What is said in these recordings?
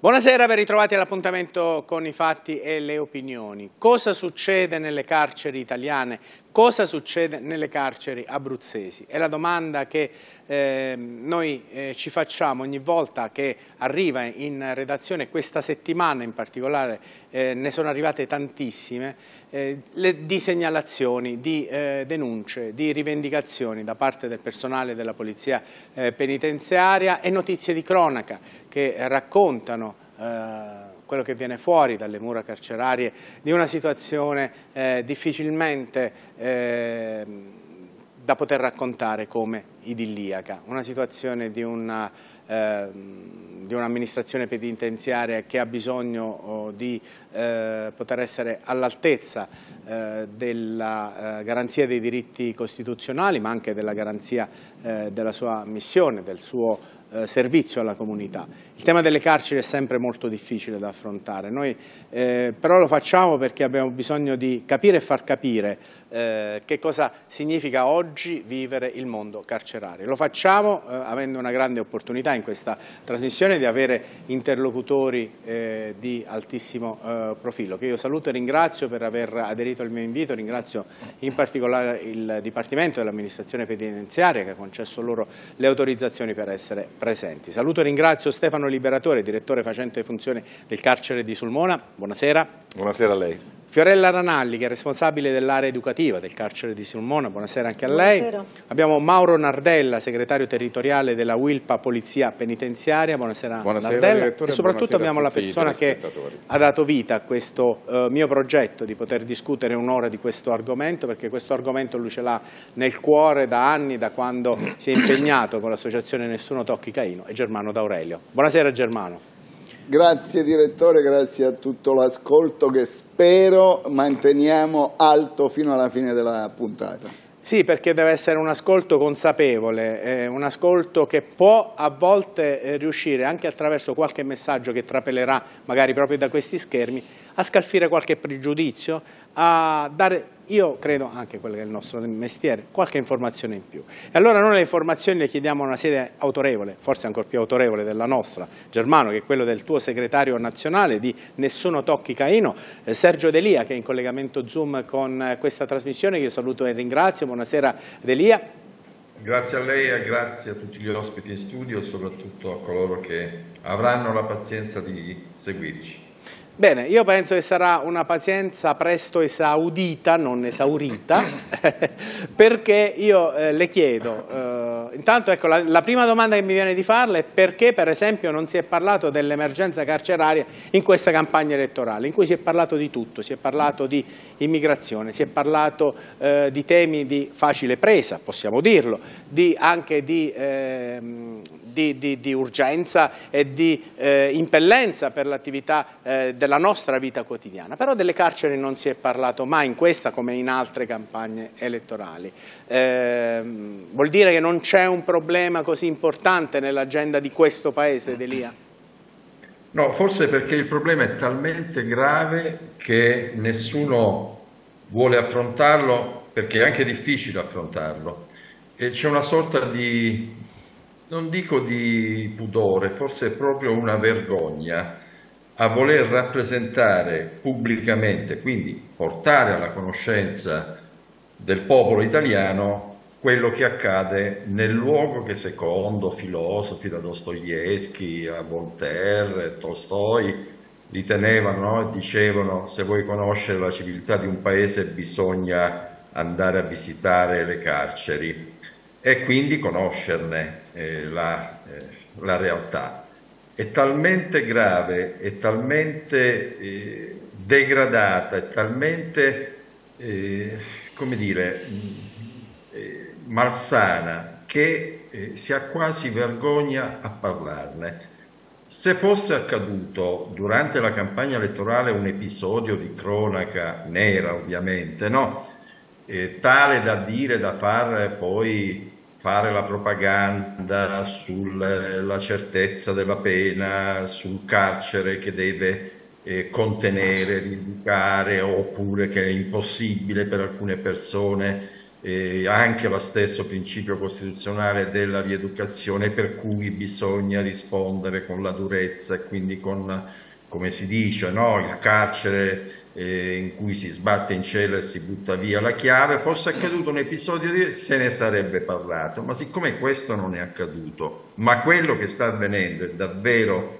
Buonasera, ben ritrovati all'appuntamento con i fatti e le opinioni. Cosa succede nelle carceri italiane? Cosa succede nelle carceri abruzzesi? È la domanda che noi ci facciamo ogni volta che arriva in redazione. Questa settimana in particolare ne sono arrivate tantissime di segnalazioni, di denunce, di rivendicazioni da parte del personale della Polizia Penitenziaria e notizie di cronaca che raccontano quello che viene fuori dalle mura carcerarie di una situazione difficilmente da poter raccontare come idilliaca, una situazione di un'amministrazione penitenziaria che ha bisogno di poter essere all'altezza della garanzia dei diritti costituzionali, ma anche della garanzia della sua missione, del suo servizio alla comunità. Il tema delle carceri è sempre molto difficile da affrontare, noi però lo facciamo perché abbiamo bisogno di capire e far capire che cosa significa oggi vivere il mondo carcerario. Lo facciamo avendo una grande opportunità in questa trasmissione di avere interlocutori di altissimo profilo, che io saluto e ringrazio per aver aderito al mio invito. Ringrazio in particolare il Dipartimento dell'Amministrazione Penitenziaria che ha concesso loro le autorizzazioni per essere presenti. Saluto e ringrazio Stefano Liberatore, direttore facente funzioni del carcere di Sulmona. Buonasera. Buonasera a lei. Fiorella Ranalli, che è responsabile dell'area educativa del carcere di Sulmona. Buonasera anche a lei. Buonasera. Abbiamo Mauro Nardella, segretario territoriale della Wilpa Polizia Penitenziaria. Buonasera, Nardella. E soprattutto abbiamo la persona che ha dato vita a questo mio progetto di poter discutere un'ora di questo argomento, perché questo argomento lui ce l'ha nel cuore da anni, da quando si è impegnato con l'associazione Nessuno Tocchi Caino, è Germano D'Aurelio. Buonasera Germano. Grazie direttore, grazie a tutto l'ascolto che spero manteniamo alto fino alla fine della puntata. Sì, perché deve essere un ascolto consapevole, un ascolto che può a volte riuscire, anche attraverso qualche messaggio che trapelerà magari proprio da questi schermi, a scalfire qualche pregiudizio, a dare, io credo, anche quello che è il nostro mestiere, qualche informazione in più. E allora noi le informazioni le chiediamo a una sede autorevole, forse ancora più autorevole della nostra, Germano, che è quello del tuo segretario nazionale di Nessuno Tocchi Caino, Sergio Delia, che è in collegamento Zoom con questa trasmissione, che io saluto e ringrazio. Buonasera Delia. Grazie a lei e grazie a tutti gli ospiti in studio e soprattutto a coloro che avranno la pazienza di seguirci. Bene, io penso che sarà una pazienza presto esaudita, non esaurita, perché io le chiedo, intanto ecco, la prima domanda che mi viene di farle è perché per esempio non si è parlato dell'emergenza carceraria in questa campagna elettorale, in cui si è parlato di tutto, si è parlato di immigrazione, si è parlato di temi di facile presa, possiamo dirlo, anche di urgenza e di impellenza per l'attività della nostra vita quotidiana, però delle carceri non si è parlato mai in questa come in altre campagne elettorali. Vuol dire che non c'è un problema così importante nell'agenda di questo Paese, Delia? No, forse perché il problema è talmente grave che nessuno vuole affrontarlo, perché è anche difficile affrontarlo, e c'è una sorta di, non dico di pudore, forse è proprio una vergogna a voler rappresentare pubblicamente, quindi portare alla conoscenza del popolo italiano quello che accade nel luogo che secondo filosofi da Dostoevskij a Voltaire, Tolstoi ritenevano e dicevano: se vuoi conoscere la civiltà di un paese bisogna andare a visitare le carceri e quindi conoscerne la realtà. È talmente grave, è talmente degradata, è talmente, come dire, malsana che si ha quasi vergogna a parlarne. Se fosse accaduto durante la campagna elettorale un episodio di cronaca nera, ovviamente, no? Tale da dire, da fare la propaganda sulla certezza della pena, sul carcere che deve contenere, rieducare, oppure che è impossibile per alcune persone anche lo stesso principio costituzionale della rieducazione, per cui bisogna rispondere con la durezza e quindi con, come si dice, no? Il carcere in cui si sbatte in cella e si butta via la chiave. Fosse accaduto un episodio se ne sarebbe parlato, ma siccome questo non è accaduto, ma quello che sta avvenendo è davvero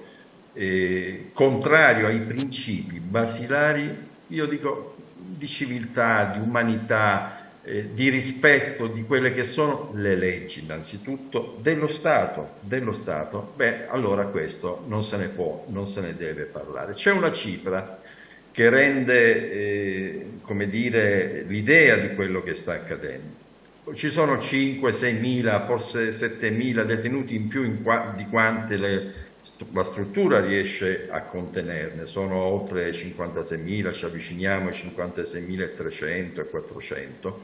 contrario ai principi basilari, io dico, di civiltà, di umanità, di rispetto di quelle che sono le leggi innanzitutto dello Stato, beh, allora questo non se ne può, non se ne deve parlare. C'è una cifra che rende, come dire, l'idea di quello che sta accadendo. Ci sono 5-6 mila, forse 7 mila detenuti in più di quante la struttura riesce a contenerne. Sono oltre 56.000, ci avviciniamo ai 56.300 e 400.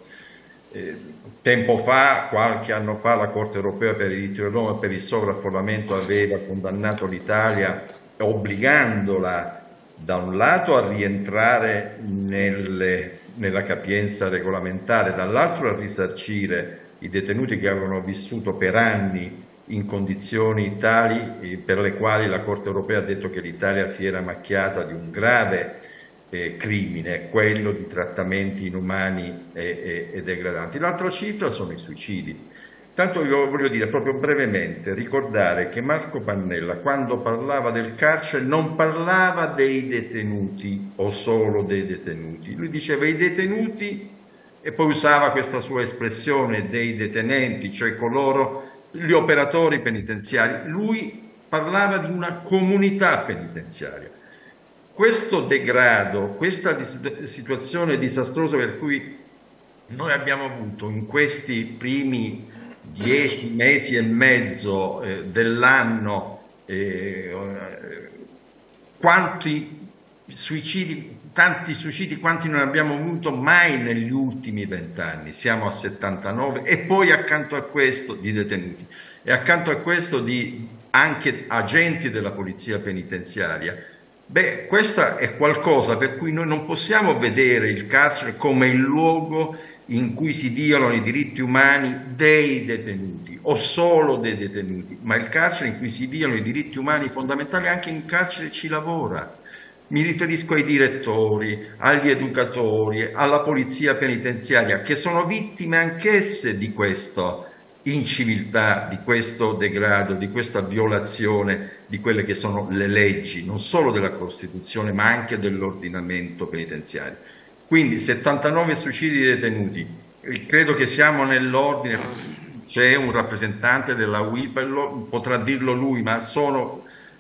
Tempo fa, qualche anno fa, la Corte europea per i diritti dell'uomo e per il sovraffollamento aveva condannato l'Italia, obbligandola da un lato a rientrare nella capienza regolamentare, dall'altro a risarcire i detenuti che avevano vissuto per anni in condizioni tali per le quali la Corte europea ha detto che l'Italia si era macchiata di un grave crimine, quello di trattamenti inumani e degradanti. L'altra cifra sono i suicidi. Tanto io voglio dire proprio brevemente, ricordare che Marco Pannella, quando parlava del carcere, non parlava dei detenuti o solo dei detenuti. Lui diceva i detenuti e poi usava questa sua espressione dei detenenti, cioè gli operatori penitenziari. Lui parlava di una comunità penitenziaria. Questo degrado, questa situazione disastrosa per cui noi abbiamo avuto in questi primi 10 mesi e mezzo dell'anno, tanti suicidi quanti non abbiamo avuto mai negli ultimi 20 anni, siamo a 79, e poi accanto a questo di detenuti e accanto a questo di anche agenti della polizia penitenziaria. Beh, questa è qualcosa per cui noi non possiamo vedere il carcere come il luogo in cui si violano i diritti umani dei detenuti o solo dei detenuti, ma il carcere in cui si violano i diritti umani fondamentali. Anche in carcere ci lavora. Mi riferisco ai direttori, agli educatori, alla polizia penitenziaria, che sono vittime anch'esse di questa inciviltà, di questo degrado, di questa violazione di quelle che sono le leggi, non solo della Costituzione, ma anche dell'ordinamento penitenziario. Quindi 79 suicidi detenuti, credo che siamo nell'ordine, c'è un rappresentante della UIPL, potrà dirlo lui, ma sono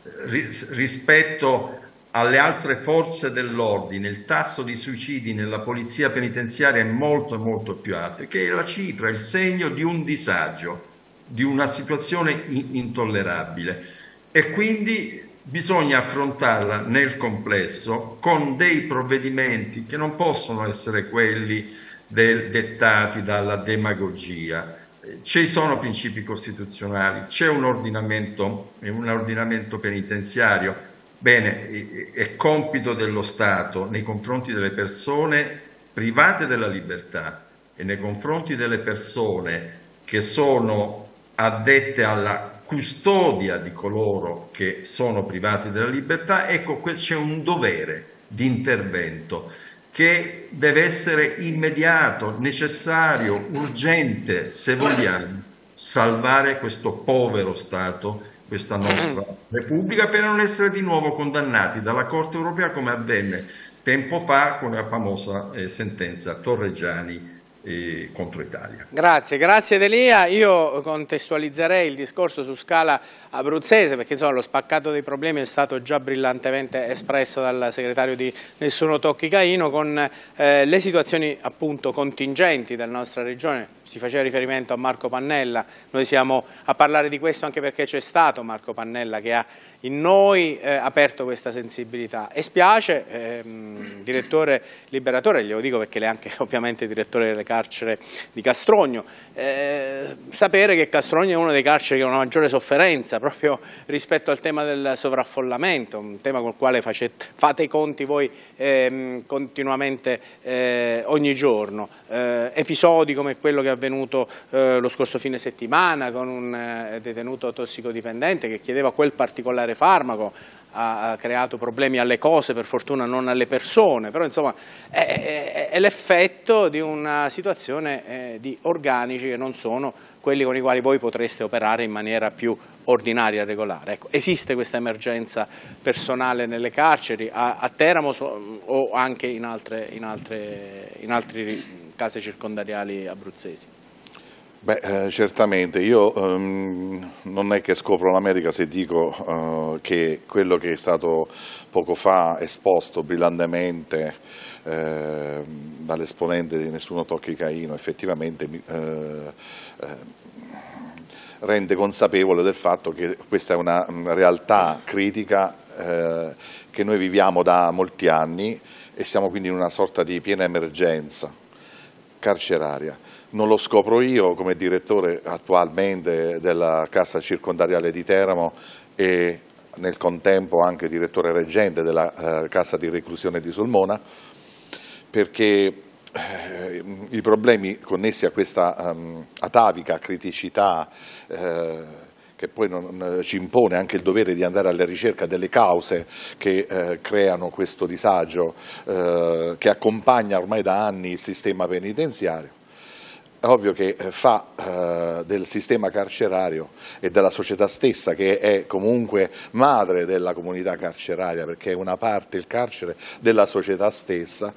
rispetto alle altre forze dell'ordine, il tasso di suicidi nella polizia penitenziaria è molto molto più alto, che è la cifra, il segno di un disagio, di una situazione intollerabile, e quindi bisogna affrontarla nel complesso con dei provvedimenti che non possono essere quelli dettati dalla demagogia. Ci sono principi costituzionali, c'è un ordinamento penitenziario. Bene, è compito dello Stato nei confronti delle persone private della libertà e nei confronti delle persone che sono addette alla custodia di coloro che sono privati della libertà. Ecco, c'è un dovere di intervento che deve essere immediato, necessario, urgente, se vogliamo salvare questo povero Stato, questa nostra Repubblica, per non essere di nuovo condannati dalla Corte europea come avvenne tempo fa con la famosa sentenza Torreggiani contro Italia. Grazie Delia. Io contestualizzerei il discorso su scala abruzzese, perché insomma lo spaccato dei problemi è stato già brillantemente espresso dal segretario di Nessuno Tocchi Caino, con le situazioni appunto contingenti della nostra regione. Si faceva riferimento a Marco Pannella, noi siamo a parlare di questo anche perché c'è stato Marco Pannella che ha in noi aperto questa sensibilità, e spiace, direttore liberatore, glielo dico perché lei è anche ovviamente direttore delle carcere di Castrogno. Sapere che Castrogno è uno dei carceri che ha una maggiore sofferenza proprio rispetto al tema del sovraffollamento, un tema col quale fate i conti voi continuamente ogni giorno. Episodi come quello che è avvenuto lo scorso fine settimana con un detenuto tossicodipendente che chiedeva quel particolare farmaco, ha creato problemi alle cose, per fortuna non alle persone, però insomma è l'effetto di una situazione di organici che non sono quelli con i quali voi potreste operare in maniera più ordinaria e regolare. Ecco, esiste questa emergenza personale nelle carceri a Teramo o anche in altri case circondariali abruzzesi? Beh, certamente, io non è che scopro l'America se dico che quello che è stato poco fa esposto brillantemente dall'esponente di Nessuno Tocchi Caino effettivamente rende consapevole del fatto che questa è una realtà critica che noi viviamo da molti anni e siamo quindi in una sorta di piena emergenza carceraria. Non lo scopro io come direttore attualmente della Cassa Circondariale di Teramo e nel contempo anche direttore reggente della Cassa di Reclusione di Sulmona, perché i problemi connessi a questa atavica criticità che poi ci impone anche il dovere di andare alla ricerca delle cause che creano questo disagio che accompagna ormai da anni il sistema penitenziario. È ovvio che fa del sistema carcerario e della società stessa, che è comunque madre della comunità carceraria, perché è una parte, il carcere, della società stessa,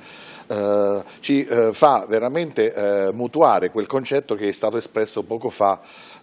ci fa veramente mutuare quel concetto che è stato espresso poco fa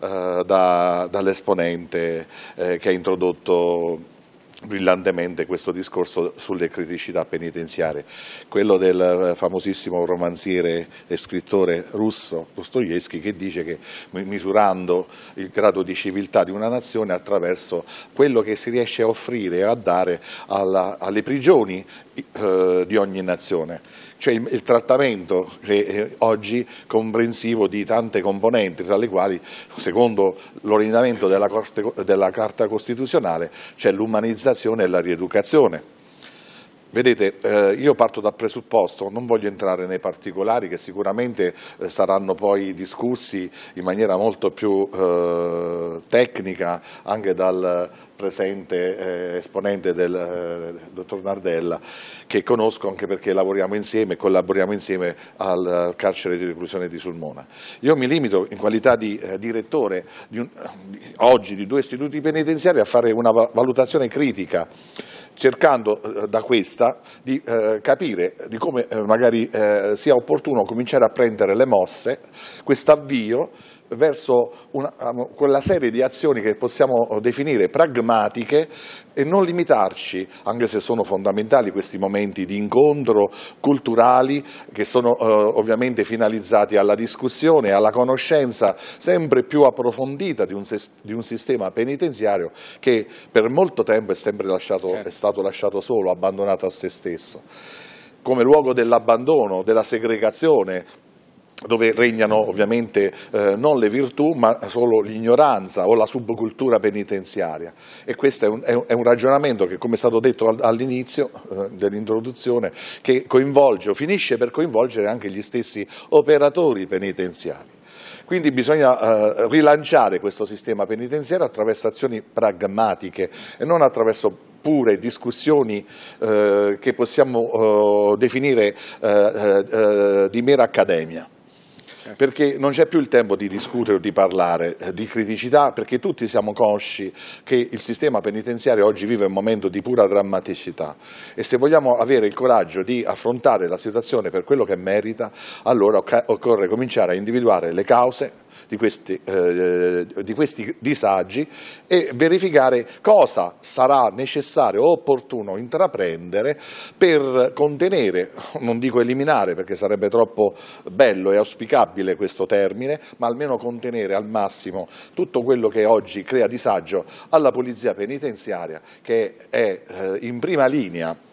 dall'esponente che ha introdotto brillantemente questo discorso sulle criticità penitenziarie, quello del famosissimo romanziere e scrittore russo Dostoevskij, che dice che misurando il grado di civiltà di una nazione attraverso quello che si riesce a offrire e a dare alle prigioni di ogni nazione, cioè il trattamento che è oggi comprensivo di tante componenti, tra le quali, secondo l'ordinamento della Carta Costituzionale, c'è l'umanizzazione e la rieducazione. Vedete, io parto dal presupposto, non voglio entrare nei particolari che sicuramente saranno poi discussi in maniera molto più tecnica anche dal presente esponente del dottor Nardella, che conosco anche perché lavoriamo insieme e collaboriamo insieme al carcere di reclusione di Sulmona. Io mi limito in qualità di direttore oggi di 2 istituti penitenziari a fare una valutazione critica, cercando da questa di capire di come magari sia opportuno cominciare a prendere le mosse, quest'avvio verso quella serie di azioni che possiamo definire pragmatiche e non limitarci, anche se sono fondamentali questi momenti di incontro culturali che sono ovviamente finalizzati alla discussione e alla conoscenza sempre più approfondita di un sistema penitenziario che per molto tempo è stato lasciato solo, abbandonato a se stesso, come luogo dell'abbandono, della segregazione, dove regnano ovviamente non le virtù ma solo l'ignoranza o la subcultura penitenziaria, e questo è un ragionamento che, come è stato detto all'inizio dell'introduzione, che coinvolge o finisce per coinvolgere anche gli stessi operatori penitenziari. Quindi bisogna rilanciare questo sistema penitenziario attraverso azioni pragmatiche e non attraverso pure discussioni che possiamo definire di mera accademia. Perché non c'è più il tempo di discutere o di parlare di criticità, perché tutti siamo consci che il sistema penitenziario oggi vive un momento di pura drammaticità e se vogliamo avere il coraggio di affrontare la situazione per quello che merita, allora occorre cominciare a individuare le cause di questi disagi e verificare cosa sarà necessario o opportuno intraprendere per contenere, non dico eliminare perché sarebbe troppo bello e auspicabile questo termine, ma almeno contenere al massimo tutto quello che oggi crea disagio alla polizia penitenziaria, che è in prima linea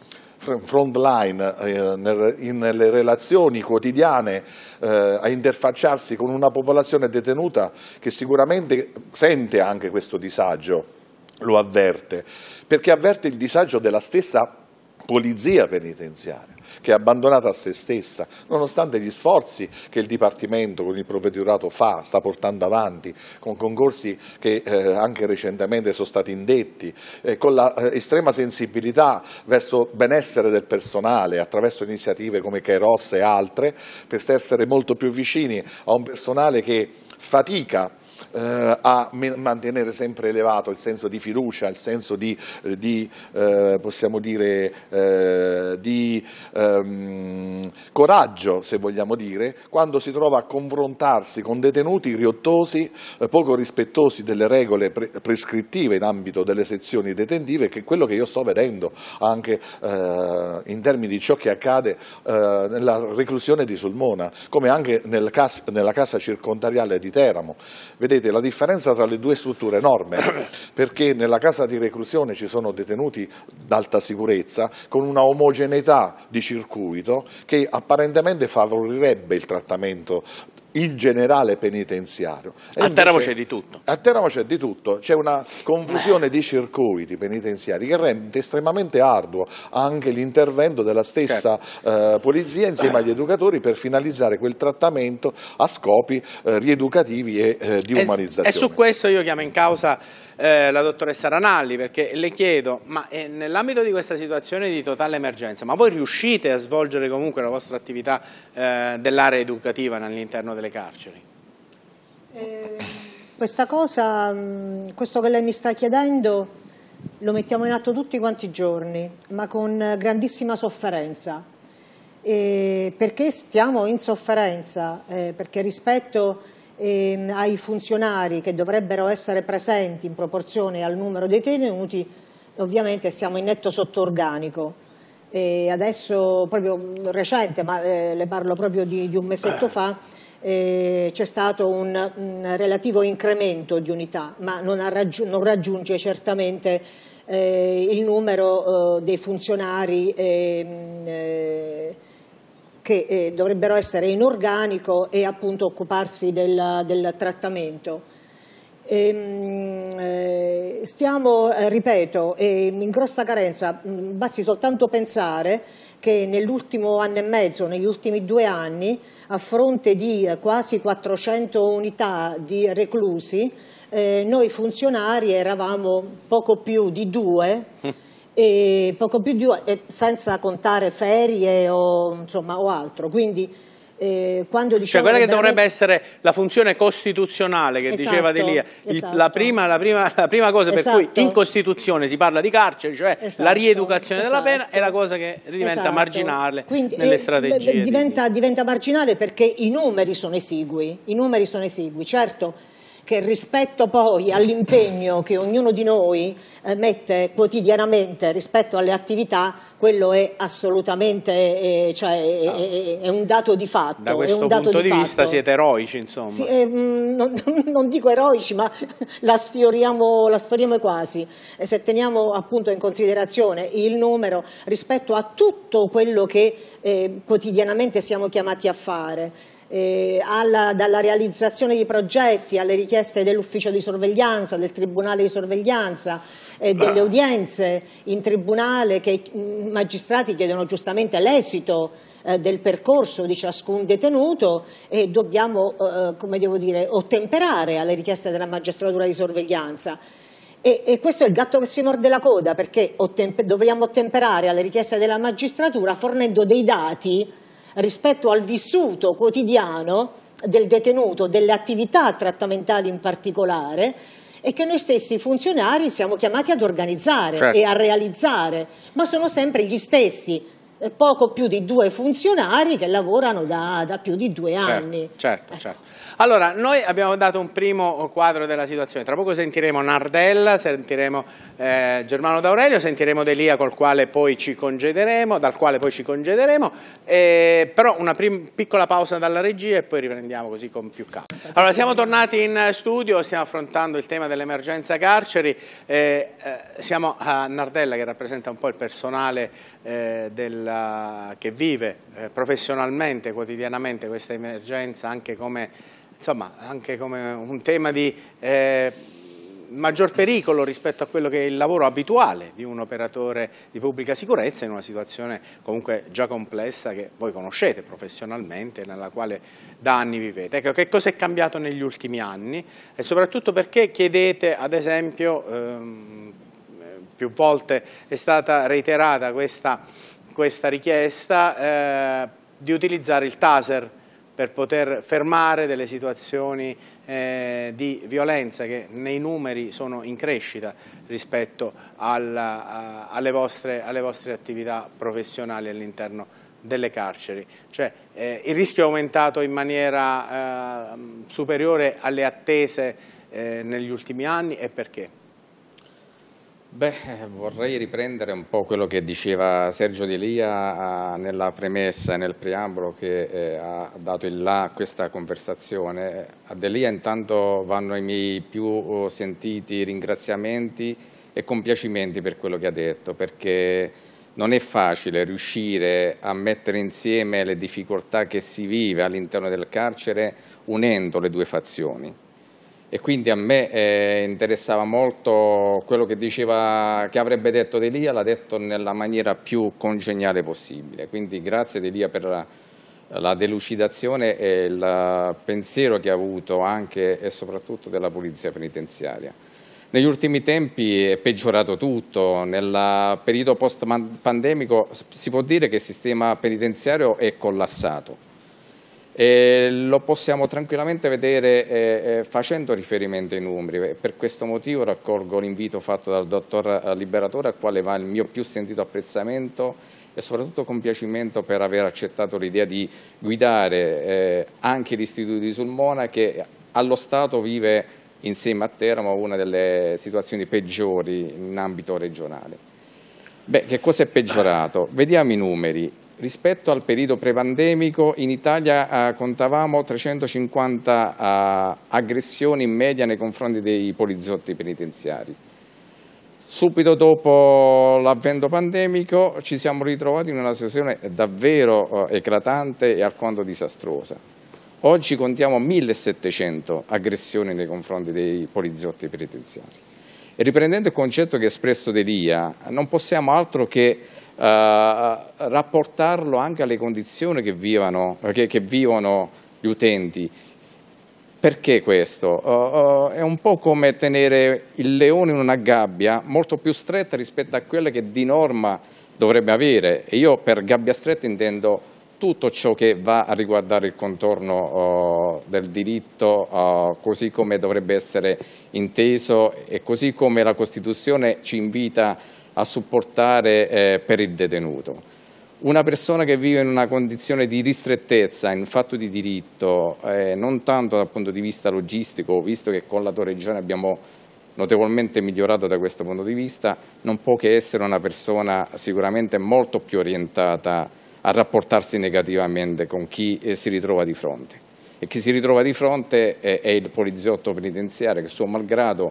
front line nelle relazioni quotidiane, a interfacciarsi con una popolazione detenuta che sicuramente sente anche questo disagio, lo avverte, perché avverte il disagio della stessa polizia penitenziaria, che è abbandonata a se stessa, nonostante gli sforzi che il Dipartimento con il provveditorato sta portando avanti, con concorsi che anche recentemente sono stati indetti, con la estrema sensibilità verso il benessere del personale attraverso iniziative come Kairos e altre, per essere molto più vicini a un personale che fatica a mantenere sempre elevato il senso di fiducia, il senso possiamo dire, di coraggio, se vogliamo dire, quando si trova a confrontarsi con detenuti riottosi, poco rispettosi delle regole prescrittive in ambito delle sezioni detentive, che è quello che io sto vedendo anche in termini di ciò che accade nella reclusione di Sulmona, come anche nella casa circondariale di Teramo. Vedete, la differenza tra le due strutture è enorme, perché nella casa di reclusione ci sono detenuti d'alta sicurezza con una omogeneità di circuito che apparentemente favorirebbe il trattamento in generale penitenziario. A Teramo c'è di tutto. A Teramo c'è di tutto, c'è una confusione di circuiti penitenziari che rende estremamente arduo anche l'intervento della stessa polizia insieme agli educatori per finalizzare quel trattamento a scopi rieducativi e di umanizzazione. E su questo io chiamo in causa la dottoressa Ranalli, perché le chiedo, ma nell'ambito di questa situazione di totale emergenza, ma voi riuscite a svolgere comunque la vostra attività dell'area educativa all'interno delle carceri? Questa cosa, questo che lei mi sta chiedendo, lo mettiamo in atto tutti quanti i giorni, ma con grandissima sofferenza. Perché stiamo in sofferenza? Perché rispetto ai funzionari che dovrebbero essere presenti in proporzione al numero dei detenuti, ovviamente stiamo in netto sottoorganico. Adesso, proprio recente, ma le parlo proprio di un mesetto fa, c'è stato un relativo incremento di unità, ma non raggiunge certamente il numero dei funzionari che dovrebbero essere in organico e appunto occuparsi del trattamento. Stiamo, ripeto, in grossa carenza. Basti soltanto pensare che nell'ultimo anno e mezzo, negli ultimi 2 anni, a fronte di quasi 400 unità di reclusi, noi funzionari eravamo poco più di 2, senza contare ferie o altro. Quindi quando diciamo, cioè quella che dovrebbe essere la funzione costituzionale che diceva Delia, la prima cosa per cui in Costituzione si parla di carcere, cioè la rieducazione della pena, è la cosa che diventa marginale. Quindi, nelle strategie. Diventa marginale perché i numeri sono esigui, certo che rispetto poi all'impegno che ognuno di noi mette quotidianamente rispetto alle attività, quello è assolutamente è un dato di fatto. Da questo punto di vista siete eroici, insomma. Sì, non dico eroici, ma la sfioriamo quasi. E se teniamo appunto in considerazione il numero rispetto a tutto quello che quotidianamente siamo chiamati a fare, dalla realizzazione di progetti alle richieste dell'ufficio di sorveglianza, del tribunale di sorveglianza, delle udienze in tribunale che i magistrati chiedono giustamente l'esito del percorso di ciascun detenuto e dobbiamo ottemperare alle richieste della magistratura di sorveglianza. E questo è il gatto che si morde la coda, perché dovremmo ottemperare alle richieste della magistratura fornendo dei dati rispetto al vissuto quotidiano del detenuto, delle attività trattamentali in particolare, e che noi stessi funzionari siamo chiamati ad organizzare e a realizzare, ma sono sempre gli stessi poco più di 2 funzionari che lavorano da più di 2 anni. Certo, ecco. certo. Allora, noi abbiamo dato un primo quadro della situazione, tra poco sentiremo Nardella, sentiremo Germano D'Aurelio, sentiremo D'Elia dal quale poi ci congederemo, però una piccola pausa dalla regia e poi riprendiamo così con più calma. Allora, siamo tornati in studio, stiamo affrontando il tema dell'emergenza carceri, siamo a Nardella che rappresenta un po' il personale che vive professionalmente, quotidianamente questa emergenza, anche come un tema di maggior pericolo rispetto a quello che è il lavoro abituale di un operatore di pubblica sicurezza in una situazione comunque già complessa che voi conoscete professionalmente, nella quale da anni vivete. Ecco, che cosa è cambiato negli ultimi anni e soprattutto perché chiedete, ad esempio, più volte è stata reiterata questa richiesta di utilizzare il taser per poter fermare delle situazioni di violenza che nei numeri sono in crescita rispetto alle vostre attività professionali all'interno delle carceri. Cioè, il rischio è aumentato in maniera superiore alle attese negli ultimi anni e perché? Beh, vorrei riprendere un po' quello che diceva Sergio D'Elia nella premessa e nel preambolo che ha dato il là a questa conversazione. A D'Elia intanto vanno i miei più sentiti ringraziamenti e compiacimenti per quello che ha detto, perché non è facile riuscire a mettere insieme le difficoltà che si vive all'interno del carcere unendo le due fazioni. E quindi a me interessava molto quello che diceva, che avrebbe detto D'Elia, l'ha detto nella maniera più congeniale possibile. Quindi grazie D'Elia per la delucidazione e il pensiero che ha avuto anche e soprattutto della Polizia Penitenziaria. Negli ultimi tempi è peggiorato tutto, nel periodo post-pandemico si può dire che il sistema penitenziario è collassato. E lo possiamo tranquillamente vedere facendo riferimento ai numeri. Per questo motivo raccolgo l'invito fatto dal dottor Liberatore, al quale va il mio più sentito apprezzamento e soprattutto compiacimento per aver accettato l'idea di guidare anche l'Istituto di Sulmona, che allo Stato vive insieme a Teramo una delle situazioni peggiori in ambito regionale. Beh, che cosa è peggiorato? Vediamo i numeri. Rispetto al periodo prepandemico in Italia contavamo 350 aggressioni in media nei confronti dei poliziotti penitenziari. Subito dopo l'avvento pandemico ci siamo ritrovati in una situazione davvero eclatante e alquanto disastrosa. Oggi contiamo 1700 aggressioni nei confronti dei poliziotti penitenziari. E riprendendo il concetto che ha espresso D'Elia, non possiamo altro che rapportarlo anche alle condizioni che vivono gli utenti. Perché questo? È un po' come tenere il leone in una gabbia molto più stretta rispetto a quella che di norma dovrebbe avere. E io per gabbia stretta intendo tutto ciò che va a riguardare il contorno del diritto, così come dovrebbe essere inteso e così come la Costituzione ci invita a supportare per il detenuto. Una persona che vive in una condizione di ristrettezza in fatto di diritto, non tanto dal punto di vista logistico, visto che con la Torreggiane abbiamo notevolmente migliorato da questo punto di vista, non può che essere una persona sicuramente molto più orientata a rapportarsi negativamente con chi si ritrova di fronte. E chi si ritrova di fronte è il poliziotto penitenziario che suo malgrado,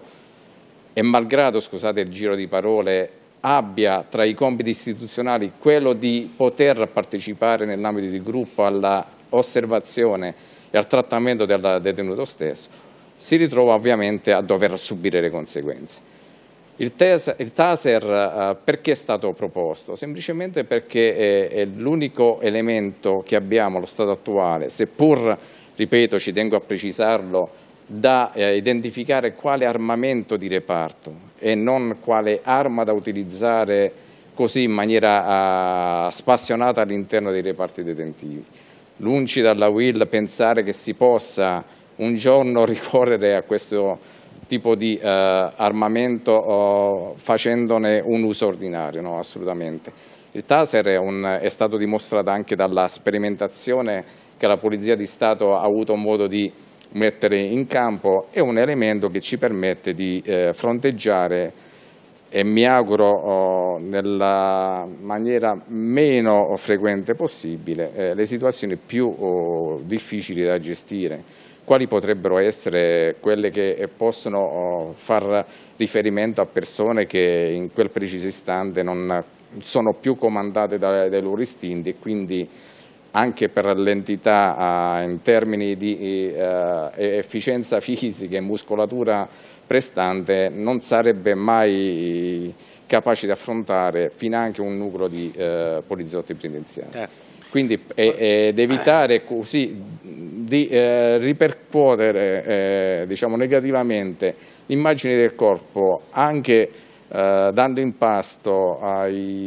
scusate il giro di parole, abbia tra i compiti istituzionali quello di poter partecipare nell'ambito di gruppo alla osservazione e al trattamento del detenuto stesso, si ritrova ovviamente a dover subire le conseguenze. Il taser perché è stato proposto? Semplicemente perché è l'unico elemento che abbiamo allo stato attuale, seppur, ripeto, ci tengo a precisarlo, da identificare quale armamento di reparto e non quale arma da utilizzare così in maniera spassionata all'interno dei reparti detentivi. Lungi dalla Will pensare che si possa un giorno ricorrere a questo tipo di armamento facendone un uso ordinario, no, assolutamente. Il taser è stato dimostrato anche dalla sperimentazione che la Polizia di Stato ha avuto modo di mettere in campo, è un elemento che ci permette di fronteggiare, e mi auguro nella maniera meno frequente possibile, le situazioni più difficili da gestire. Quali potrebbero essere quelle che possono far riferimento a persone che in quel preciso istante non sono più comandate dai loro istinti e quindi anche per l'entità in termini di efficienza fisica e muscolatura prestante non sarebbe mai capace di affrontare finanche un nucleo di poliziotti penitenziari. Quindi ed evitare così di ripercuotere diciamo, negativamente l'immagine del corpo, anche dando in pasto a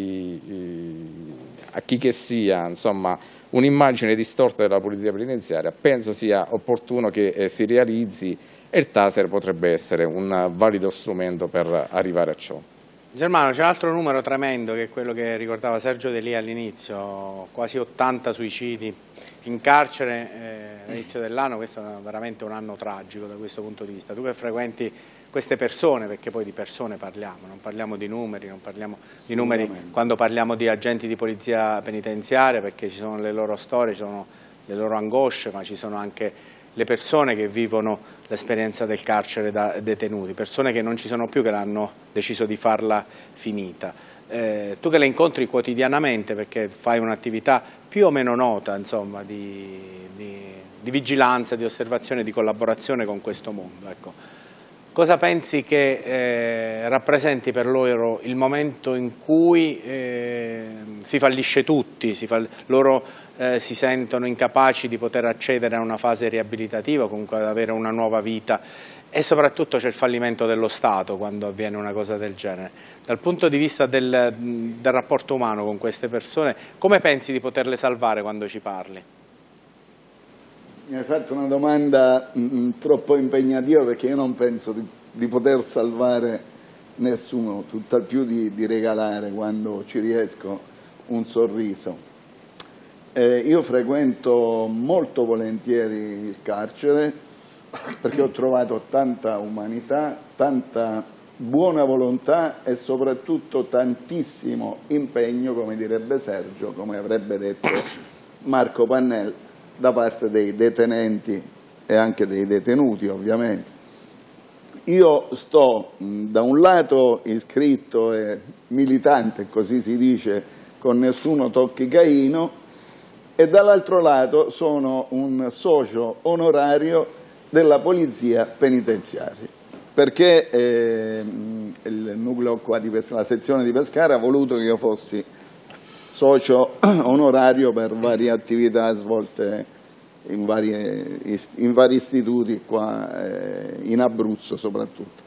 chi che sia, insomma, un'immagine distorta della polizia penitenziaria, penso sia opportuno che si realizzi, e il taser potrebbe essere un valido strumento per arrivare a ciò. Germano, c'è un altro numero tremendo che è quello che ricordava Sergio D'Elia all'inizio, quasi 80 suicidi in carcere all'inizio dell'anno. Questo è veramente un anno tragico da questo punto di vista. Tu che frequenti queste persone, perché poi di persone parliamo, non parliamo di numeri, non parliamo di numeri quando parliamo di agenti di polizia penitenziaria, perché ci sono le loro storie, ci sono le loro angosce, ma ci sono anche le persone che vivono l'esperienza del carcere da detenuti, persone che non ci sono più, che l'hanno deciso di farla finita. Tu che le incontri quotidianamente, perché fai un'attività più o meno nota, insomma, di vigilanza, di osservazione, di collaborazione con questo mondo, ecco. Cosa pensi che rappresenti per loro il momento in cui si fallisce tutti, loro si sentono incapaci di poter accedere a una fase riabilitativa, comunque ad avere una nuova vita, e soprattutto c'è il fallimento dello Stato quando avviene una cosa del genere? Dal punto di vista del rapporto umano con queste persone, come pensi di poterle salvare quando ci parli? Mi hai fatto una domanda troppo impegnativa, perché io non penso di poter salvare nessuno, tutt'al più di regalare, quando ci riesco, un sorriso. Io frequento molto volentieri il carcere perché ho trovato tanta umanità, tanta buona volontà e soprattutto tantissimo impegno, come direbbe Sergio, come avrebbe detto Marco Pannella, da parte dei detenenti e anche dei detenuti, ovviamente. Io sto da un lato iscritto e militante, così si dice, con Nessuno Tocchi Caino, e dall'altro lato sono un socio onorario della Polizia Penitenziaria, perché il nucleo qua la sezione di Pescara ha voluto che io fossi socio onorario per varie attività svolte in vari istituti qua in Abruzzo soprattutto.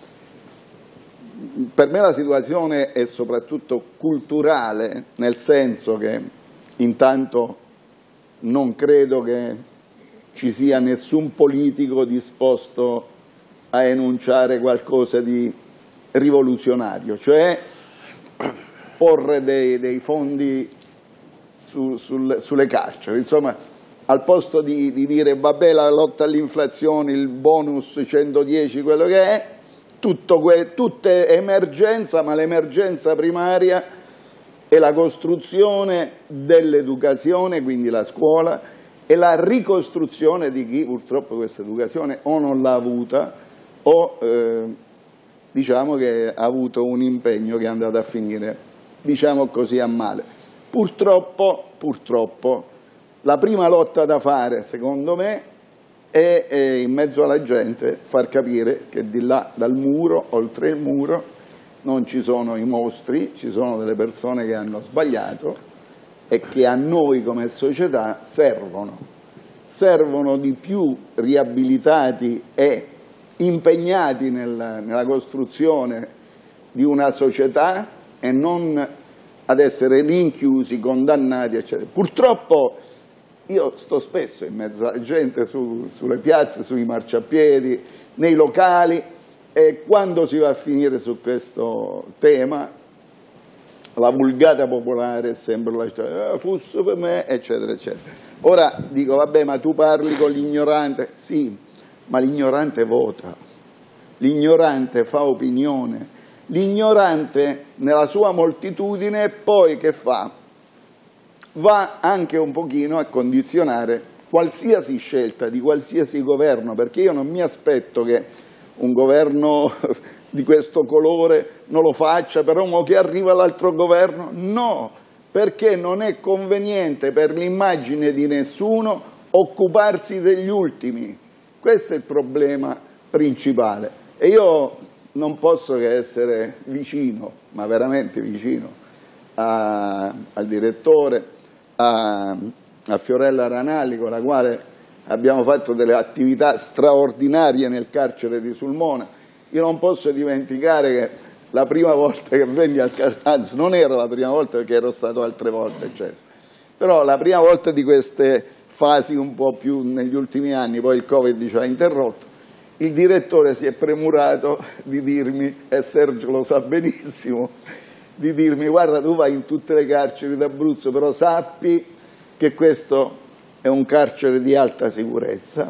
Per me la situazione è soprattutto culturale, nel senso che intanto non credo che ci sia nessun politico disposto a enunciare qualcosa di rivoluzionario, cioè porre dei fondi sulle carceri. Insomma, al posto di dire vabbè, la lotta all'inflazione, il bonus 110, quello che è, tutta emergenza, ma l'emergenza primaria è la costruzione dell'educazione, quindi la scuola, e la ricostruzione di chi purtroppo questa educazione o non l'ha avuta o diciamo che ha avuto un impegno che è andato a finire, diciamo così, a male. Purtroppo la prima lotta da fare, secondo me, è in mezzo alla gente far capire che di là dal muro, oltre il muro, non ci sono i mostri, ci sono delle persone che hanno sbagliato e che a noi come società servono di più riabilitati e impegnati nella costruzione di una società e non ad essere rinchiusi, condannati, eccetera. Purtroppo io sto spesso in mezzo alla gente, sulle piazze, sui marciapiedi, nei locali, E quando si va a finire su questo tema, la vulgata popolare è sempre la storia, fosse per me, eccetera, eccetera. Ora dico, vabbè, ma tu parli con l'ignorante? Sì, ma l'ignorante vota, l'ignorante fa opinione, l'ignorante nella sua moltitudine poi che fa? Va anche un pochino a condizionare qualsiasi scelta di qualsiasi governo, perché io non mi aspetto che un governo di questo colore non lo faccia, però mo che arriva l'altro governo, no, perché non è conveniente per l'immagine di nessuno occuparsi degli ultimi. Questo è il problema principale e io non posso che essere vicino, ma veramente vicino, al direttore, a Fiorella Ranalli, con la quale abbiamo fatto delle attività straordinarie nel carcere di Sulmona. Io non posso dimenticare che la prima volta che venni al carcere, anzi non era la prima volta perché ero stato altre volte, eccetera, però la prima volta di queste fasi un po' più negli ultimi anni, poi il Covid ci ha interrotto, il direttore si è premurato di dirmi, e Sergio lo sa benissimo, di dirmi guarda tu vai in tutte le carceri d'Abruzzo, però sappi che questo è un carcere di alta sicurezza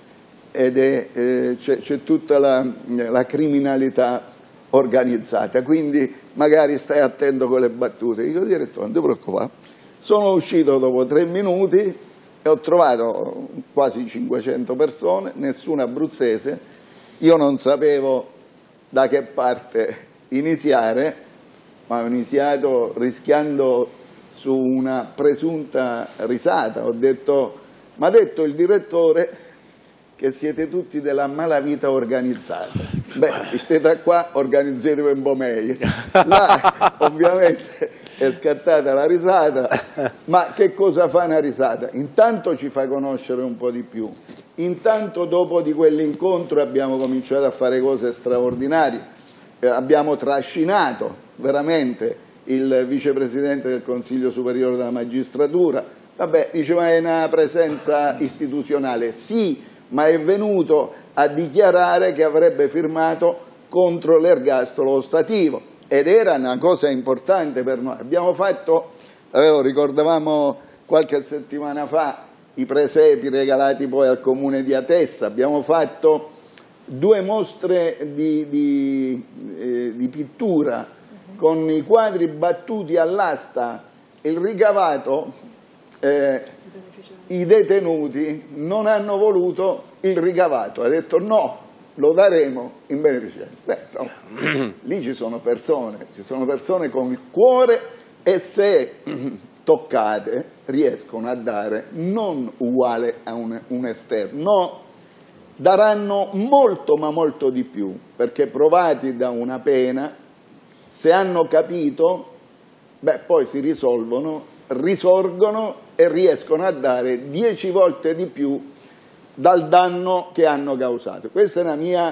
ed c'è tutta la criminalità organizzata, quindi magari stai attento con le battute. Dico direttore, non ti preoccupare, sono uscito dopo 3 minuti e ho trovato quasi 500 persone, nessuna abruzzese, io non sapevo da che parte iniziare, ma ho iniziato rischiando su una presunta risata. Ho detto, mi ha detto il direttore che siete tutti della malavita organizzata. Beh, se siete qua organizzatevi un po' meglio. Là ovviamente è scattata la risata, ma che cosa fa una risata? Intanto ci fa conoscere un po' di più, intanto dopo di quell'incontro abbiamo cominciato a fare cose straordinarie, abbiamo trascinato veramente il vicepresidente del Consiglio Superiore della Magistratura, vabbè, diceva è una presenza istituzionale, sì, ma è venuto a dichiarare che avrebbe firmato contro l'ergastolo ostativo ed era una cosa importante per noi. Abbiamo fatto, lo ricordavamo qualche settimana fa, i presepi regalati poi al comune di Atessa, abbiamo fatto 2 mostre di pittura con i quadri battuti all'asta, il ricavato, i detenuti non hanno voluto il ricavato, ha detto no, lo daremo in beneficenza. Beh, insomma, lì ci sono persone con il cuore e se toccate riescono a dare non uguale a un esterno, no, daranno molto ma molto di più, perché provati da una pena, se hanno capito, beh, poi si risolvono, risorgono e riescono a dare 10 volte di più dal danno che hanno causato. Questa è una mia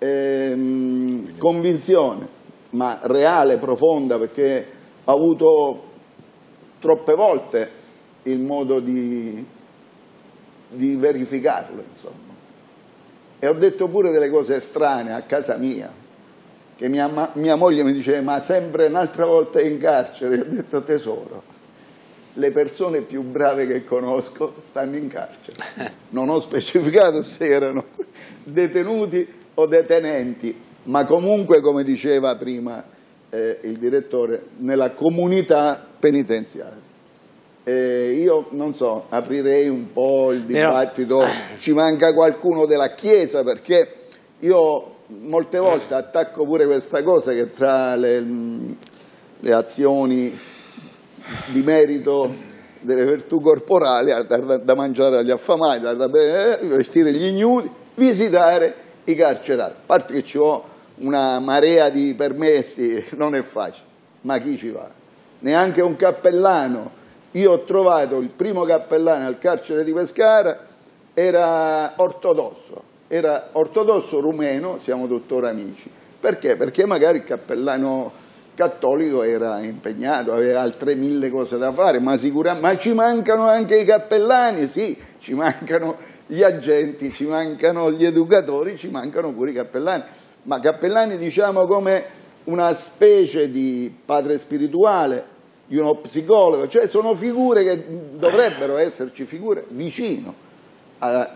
convinzione, ma reale, profonda, perché ho avuto troppe volte il modo di verificarlo, insomma. E ho detto pure delle cose strane a casa mia, che mia moglie mi diceva ma sempre un'altra volta in carcere. Io ho detto tesoro, le persone più brave che conosco stanno in carcere. Non ho specificato se erano detenuti o detenenti, ma comunque, come diceva prima il direttore, nella comunità penitenziaria. Io non so, aprirei un po' il dibattito, ci manca qualcuno della Chiesa, perché io molte volte attacco pure questa cosa che tra le azioni di merito delle virtù corporali, da mangiare agli affamati, da vestire gli ignudi, visitare i carcerati. A parte che ci vuole una marea di permessi, non è facile, ma chi ci va? Neanche un cappellano. Io ho trovato il primo cappellano al carcere di Pescara, era ortodosso rumeno, siamo tuttora amici. Perché? Perché magari il cappellano cattolico era impegnato, aveva altre 1000 cose da fare, ma ci mancano anche i cappellani, sì, ci mancano gli agenti, ci mancano gli educatori, ci mancano pure i cappellani. ma Cappellani diciamo come una specie di padre spirituale, di uno psicologo, cioè sono figure che dovrebbero esserci figure vicino a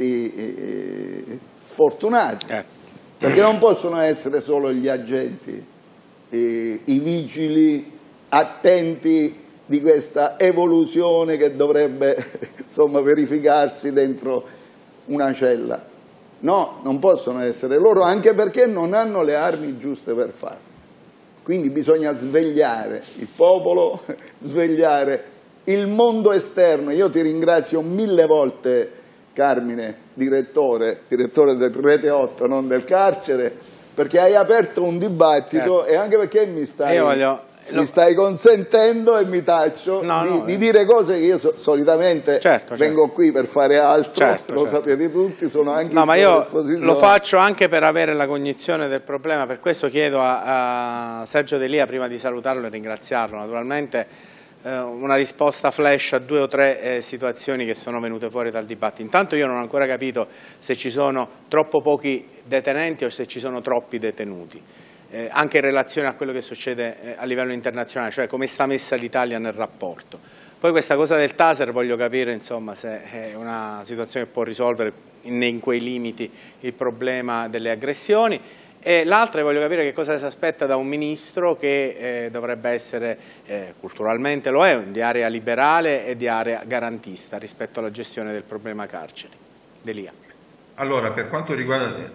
questi sfortunati, perché non possono essere solo gli agenti, i vigili attenti di questa evoluzione che dovrebbe insomma verificarsi dentro una cella. No, non possono essere loro, anche perché non hanno le armi giuste per farlo. Quindi bisogna svegliare il popolo, svegliare il mondo esterno. Io ti ringrazio 1000 volte, Carmine, direttore del Rete 8, non del carcere, perché hai aperto un dibattito e anche perché mi stai consentendo e mi taccio di dire cose che io solitamente vengo qui per fare altro, lo sapete tutti, sono anche in esposizione. Lo faccio anche per avere la cognizione del problema, per questo chiedo a Sergio D'Elia, prima di salutarlo e ringraziarlo naturalmente, una risposta flash a 2 o 3 situazioni che sono venute fuori dal dibattito. Intanto io non ho ancora capito se ci sono troppo pochi detenenti o se ci sono troppi detenuti. Anche in relazione a quello che succede a livello internazionale, cioè come sta messa l'Italia nel rapporto. Poi questa cosa del taser voglio capire insomma, se è una situazione che può risolvere in quei limiti il problema delle aggressioni, e l'altra voglio capire che cosa si aspetta da un ministro che dovrebbe essere, culturalmente lo è, di area liberale e di area garantista rispetto alla gestione del problema carceri. D'Elia. Allora, per quanto riguarda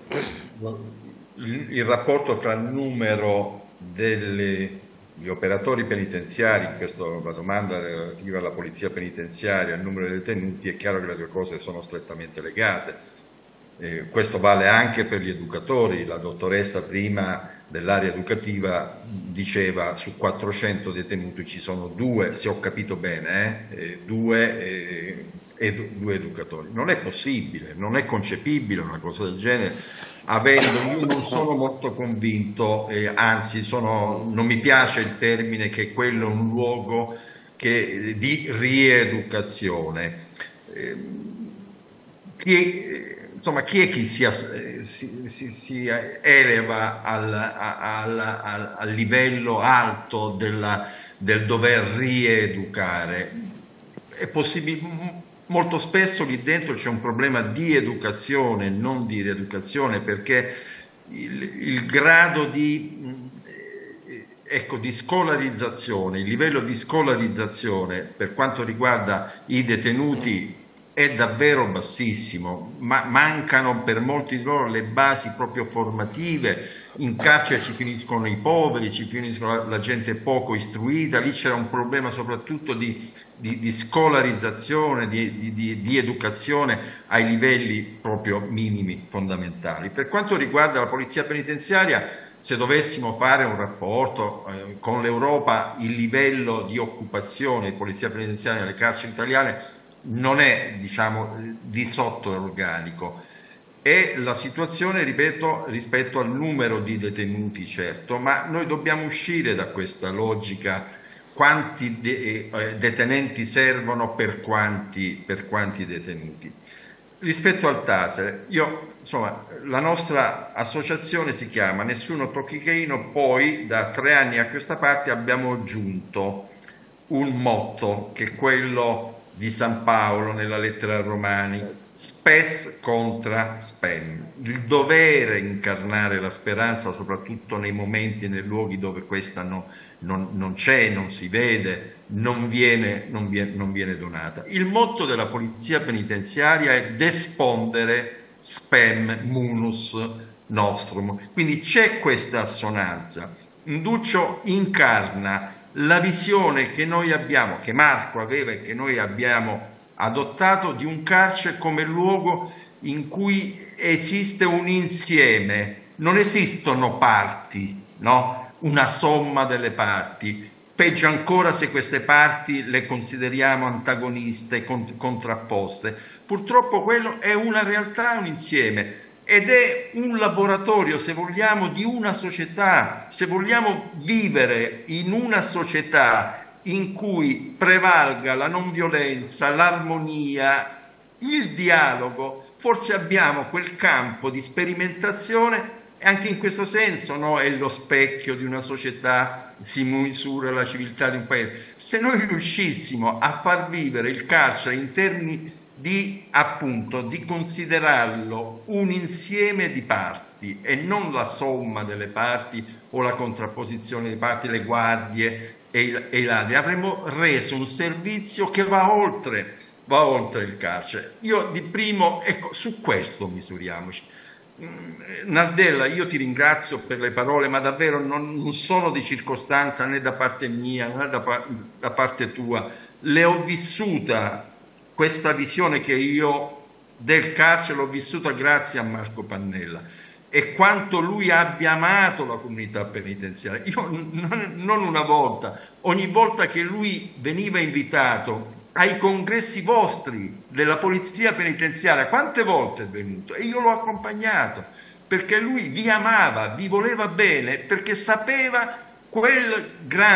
il rapporto tra il numero degli operatori penitenziari, la domanda relativa alla polizia penitenziaria, il numero dei detenuti, è chiaro che le 2 cose sono strettamente legate. Questo vale anche per gli educatori. La dottoressa prima dell'area educativa diceva su 400 detenuti ci sono 2, se ho capito bene, 2 educatori. Non è possibile, non è concepibile una cosa del genere. Io non sono molto convinto, anzi non mi piace il termine che quello è un luogo di rieducazione. Chi è che si eleva al livello alto del dover rieducare? È possibile. Molto spesso lì dentro c'è un problema di educazione, non di rieducazione, perché il grado di scolarizzazione, il livello di scolarizzazione per quanto riguarda i detenuti è davvero bassissimo, mancano per molti di loro le basi proprio formative. In carcere ci finiscono i poveri, ci finiscono la gente poco istruita, lì c'era un problema soprattutto di scolarizzazione, di educazione ai livelli proprio minimi fondamentali. Per quanto riguarda la polizia penitenziaria, se dovessimo fare un rapporto con l'Europa, il livello di occupazione di polizia penitenziaria nelle carceri italiane non è, diciamo, di sotto l'organico. È la situazione, ripeto, rispetto al numero di detenuti, certo, ma noi dobbiamo uscire da questa logica: quanti detenenti servono per quanti detenuti. Rispetto al taser, la nostra associazione si chiama Nessuno Tocchi Caino, poi da 3 anni a questa parte abbiamo aggiunto un motto che è quello di San Paolo nella lettera ai Romani: spes contra spem, il dovere incarnare la speranza soprattutto nei momenti e nei luoghi dove questa non c'è, non si vede, non viene donata. Il motto della polizia penitenziaria è despondere spem munus nostrum, quindi c'è questa assonanza. Duccio incarna la visione che noi abbiamo, che Marco aveva e che noi abbiamo adottato, di un carcere come luogo in cui esiste un insieme, non esistono parti, no? Una somma delle parti, peggio ancora se queste parti le consideriamo antagoniste, contrapposte. Purtroppo quello è una realtà, un insieme, ed è un laboratorio, se vogliamo, di una società. Se vogliamo vivere in una società in cui prevalga la non violenza, l'armonia, il dialogo, forse abbiamo quel campo di sperimentazione E anche in questo senso, no, è lo specchio di una società, si misura la civiltà di un paese. Se noi riuscissimo a far vivere il carcere in termini di, appunto, di considerarlo un insieme di parti e non la somma delle parti o la contrapposizione delle parti, le guardie e i ladri, avremmo reso un servizio che va oltre il carcere. Io di primo, ecco, su questo misuriamoci. Nardella, io ti ringrazio per le parole, ma davvero non sono di circostanza né da parte mia né da parte tua. Le ho vissuta, questa visione che io del carcere l'ho vissuta grazie a Marco Pannella, e quanto lui abbia amato la comunità penitenziaria. Io non una volta, ogni volta che lui veniva invitato ai congressi vostri della polizia penitenziaria, quante volte è venuto? E io l'ho accompagnato, perché lui vi amava, vi voleva bene, perché sapeva quel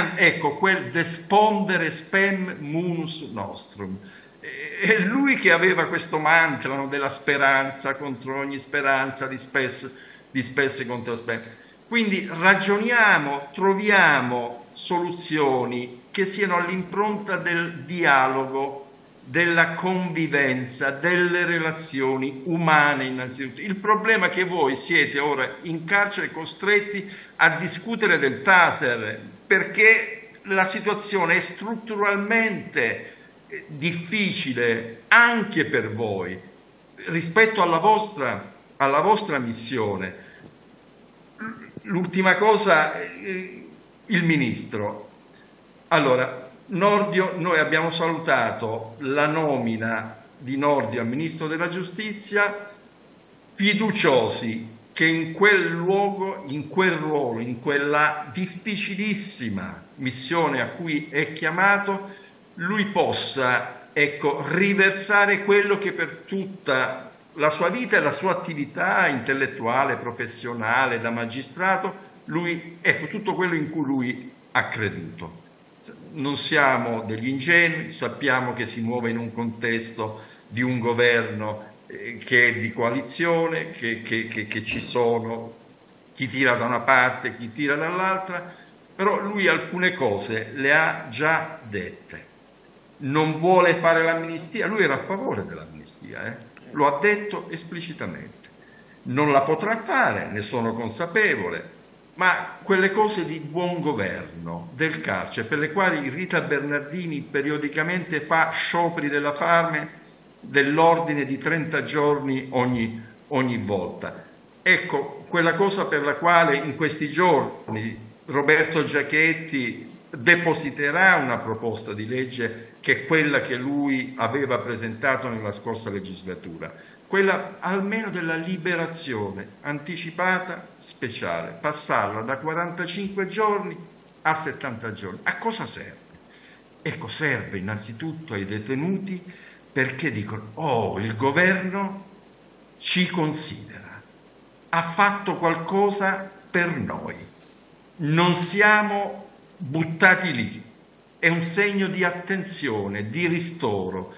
despondere spem munus nostrum. È lui che aveva questo mantra, no, della speranza contro ogni speranza, di spesse contro spesse. Quindi ragioniamo, troviamo soluzioni che siano all'impronta del dialogo, della convivenza, delle relazioni umane innanzitutto. Il problema è che voi siete ora in carcere costretti a discutere del Taser, perché la situazione è strutturalmente difficile anche per voi rispetto alla vostra missione. L'ultima cosa, il ministro. Allora, Nordio, noi abbiamo salutato la nomina di Nordio al Ministro della Giustizia, fiduciosi che in quel luogo, in quel ruolo, in quella difficilissima missione a cui è chiamato, lui possa, ecco, riversare quello che per tutta la sua vita e la sua attività intellettuale, professionale, da magistrato, lui, ecco, tutto quello in cui lui ha creduto. Non siamo degli ingenui, sappiamo che si muove in un contesto di un governo che è di coalizione, che ci sono chi tira da una parte, chi tira dall'altra, però lui alcune cose le ha già dette. Non vuole fare l'amnistia, lui era a favore dell'amnistia, lo ha detto esplicitamente. Non la potrà fare, ne sono consapevole, ma quelle cose di buon governo del carcere, per le quali Rita Bernardini periodicamente fa scioperi della fame dell'ordine di 30 giorni ogni volta. Ecco, quella cosa per la quale in questi giorni Roberto Giachetti depositerà una proposta di legge che è quella che lui aveva presentato nella scorsa legislatura, quella almeno della liberazione anticipata speciale, passarla da 45 giorni a 70 giorni. A cosa serve? Ecco, serve innanzitutto ai detenuti perché dicono: oh, il governo ci considera, ha fatto qualcosa per noi, non siamo buttati lì, è un segno di attenzione, di ristoro,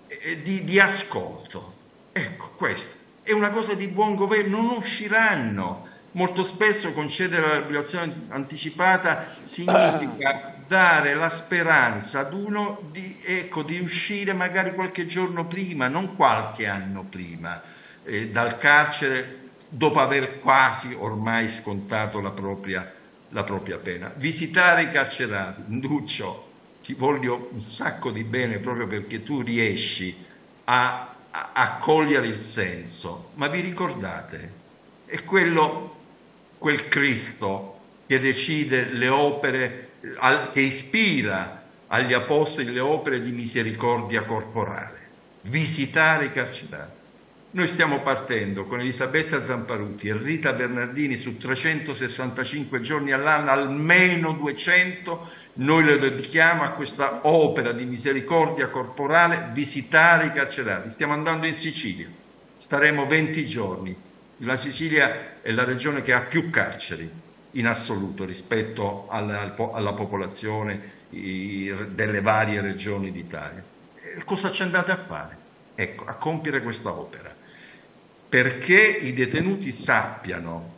di ascolto. Ecco, questo è una cosa di buon governo, non usciranno. Molto spesso concedere la liberazione anticipata significa dare la speranza ad uno di uscire magari qualche giorno prima, non qualche anno prima, dal carcere, dopo aver quasi ormai scontato la propria pena. Visitare i carcerati. Duccio, ti voglio un sacco di bene proprio perché tu riesci a cogliere il senso, ma vi ricordate? È quel Cristo che decide le opere, che ispira agli apostoli le opere di misericordia corporale, visitare i carcerati. Noi stiamo partendo con Elisabetta Zamparuti e Rita Bernardini su 365 giorni all'anno, almeno 200, noi le dedichiamo a questa opera di misericordia corporale, visitare i carcerati. Stiamo andando in Sicilia, staremo 20 giorni. La Sicilia è la regione che ha più carceri in assoluto rispetto alla popolazione delle varie regioni d'Italia. Cosa ci andate a fare? Ecco, a compiere questa opera, perché i detenuti sappiano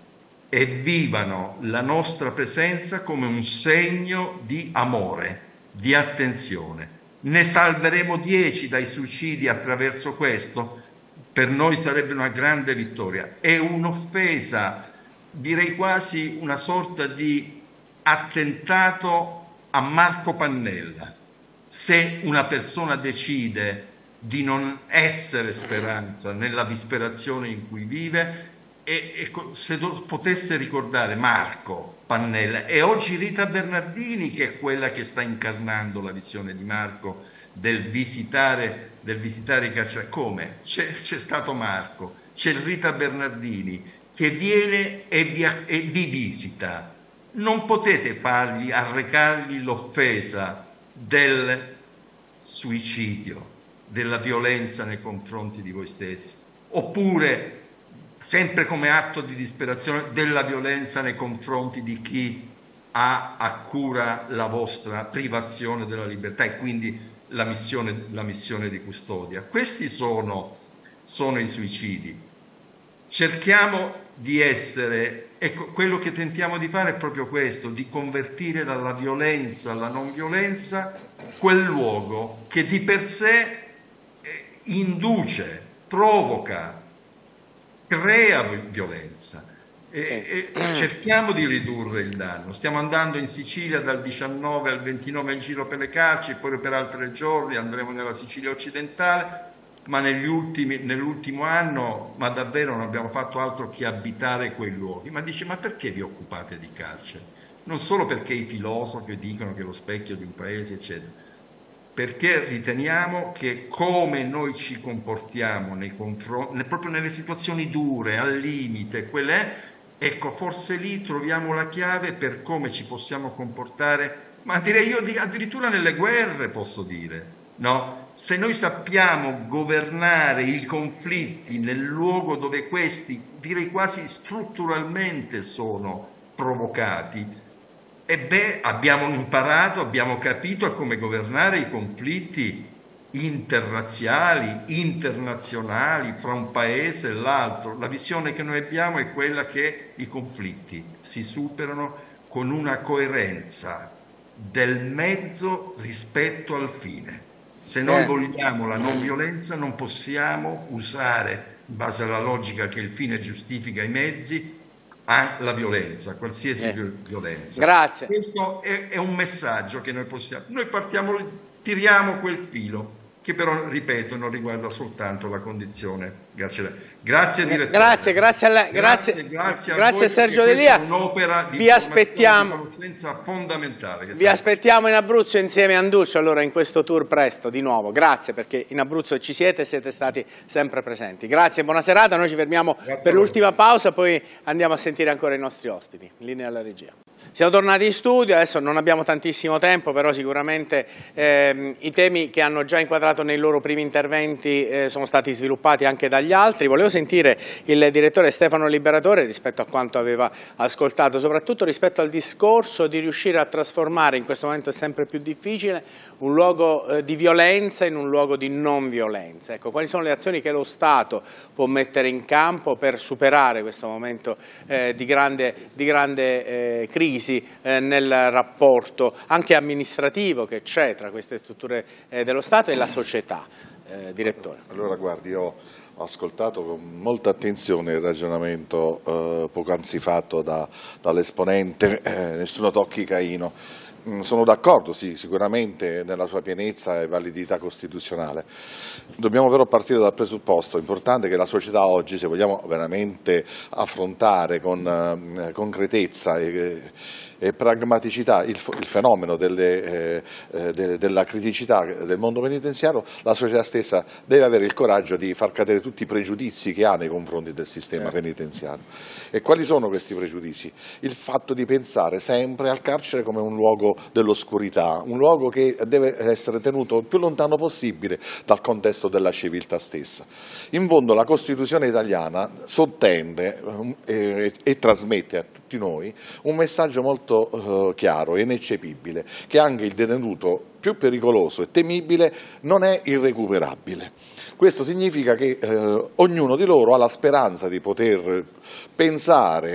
e vivano la nostra presenza come un segno di amore, di attenzione. Ne salveremo 10 dai suicidi attraverso questo? Per noi sarebbe una grande vittoria. È un'offesa, direi quasi una sorta di attentato a Marco Pannella. Se una persona decide di non essere speranza nella disperazione in cui vive, e se potesse ricordare Marco Pannella e oggi Rita Bernardini, che è quella che sta incarnando la visione di Marco del visitare i carcerati. Come? C'è stato Marco, c'è Rita Bernardini che viene e vi visita. Non potete arrecargli l'offesa del suicidio, della violenza nei confronti di voi stessi, oppure sempre come atto di disperazione della violenza nei confronti di chi ha a cura la vostra privazione della libertà e quindi la missione di custodia. Questi sono i suicidi. Cerchiamo di essere, ecco, quello che tentiamo di fare è proprio questo, di convertire dalla violenza alla non violenza quel luogo che di per sé induce, provoca, crea violenza e cerchiamo di ridurre il danno. Stiamo andando in Sicilia dal 19 al 29 in giro per le carceri, poi per altri giorni andremo nella Sicilia occidentale, ma nell'ultimo anno davvero non abbiamo fatto altro che abitare quei luoghi. Ma dice, ma perché vi occupate di carcere? Non solo perché i filosofi dicono che è lo specchio di un paese, eccetera, perché riteniamo che come noi ci comportiamo proprio nelle situazioni dure, al limite, ecco, forse lì troviamo la chiave per come ci possiamo comportare, ma direi io addirittura nelle guerre, posso dire, no? Se noi sappiamo governare i conflitti nel luogo dove questi, direi quasi strutturalmente, sono provocati, abbiamo imparato, abbiamo capito a come governare i conflitti interrazziali, internazionali, fra un paese e l'altro. La visione che noi abbiamo è quella che i conflitti si superano con una coerenza del mezzo rispetto al fine. Se noi vogliamo la non violenza non possiamo usare, in base alla logica che il fine giustifica i mezzi, la violenza, qualsiasi violenza. Grazie. Questo è un messaggio che noi tiriamo quel filo, che però, ripeto, non riguarda soltanto la condizione carceraria. Grazie direttore. Grazie Sergio D'Elia. Un'opera di conoscenza fondamentale. Vi aspettiamo in Abruzzo insieme a Anduccio, allora, in questo tour presto di nuovo. Grazie, perché in Abruzzo ci siete stati sempre presenti. Grazie, buona serata. Noi ci fermiamo per l'ultima pausa, poi andiamo a sentire ancora i nostri ospiti. In linea alla regia. Siamo tornati in studio, adesso non abbiamo tantissimo tempo, però sicuramente i temi che hanno già inquadrato nei loro primi interventi sono stati sviluppati anche dagli altri. Volevo sentire il direttore Stefano Liberatore rispetto a quanto aveva ascoltato, soprattutto rispetto al discorso di riuscire a trasformare, in questo momento è sempre più difficile, un luogo di violenza in un luogo di non violenza. Ecco, quali sono le azioni che lo Stato può mettere in campo per superare questo momento di grande crisi nel rapporto anche amministrativo che c'è tra queste strutture dello Stato e la società. Direttore. Allora, guardi, io ho ascoltato con molta attenzione il ragionamento poc'anzi fatto dall'esponente Nessuno tocchi Caino. Sono d'accordo, sì, sicuramente nella sua pienezza e validità costituzionale. Dobbiamo però partire dal presupposto importante che la società oggi, se vogliamo veramente affrontare con concretezza e pragmaticità il fenomeno della criticità del mondo penitenziario, la società stessa deve avere il coraggio di far cadere tutti i pregiudizi che ha nei confronti del sistema penitenziario. E quali sono questi pregiudizi? Il fatto di pensare sempre al carcere come un luogo dell'oscurità, un luogo che deve essere tenuto il più lontano possibile dal contesto della civiltà stessa. In fondo la Costituzione italiana sottende e trasmette a tutti noi un messaggio molto chiaro e ineccepibile, che anche il detenuto più pericoloso e temibile non è irrecuperabile. Questo significa che ognuno di loro ha la speranza di poter pensare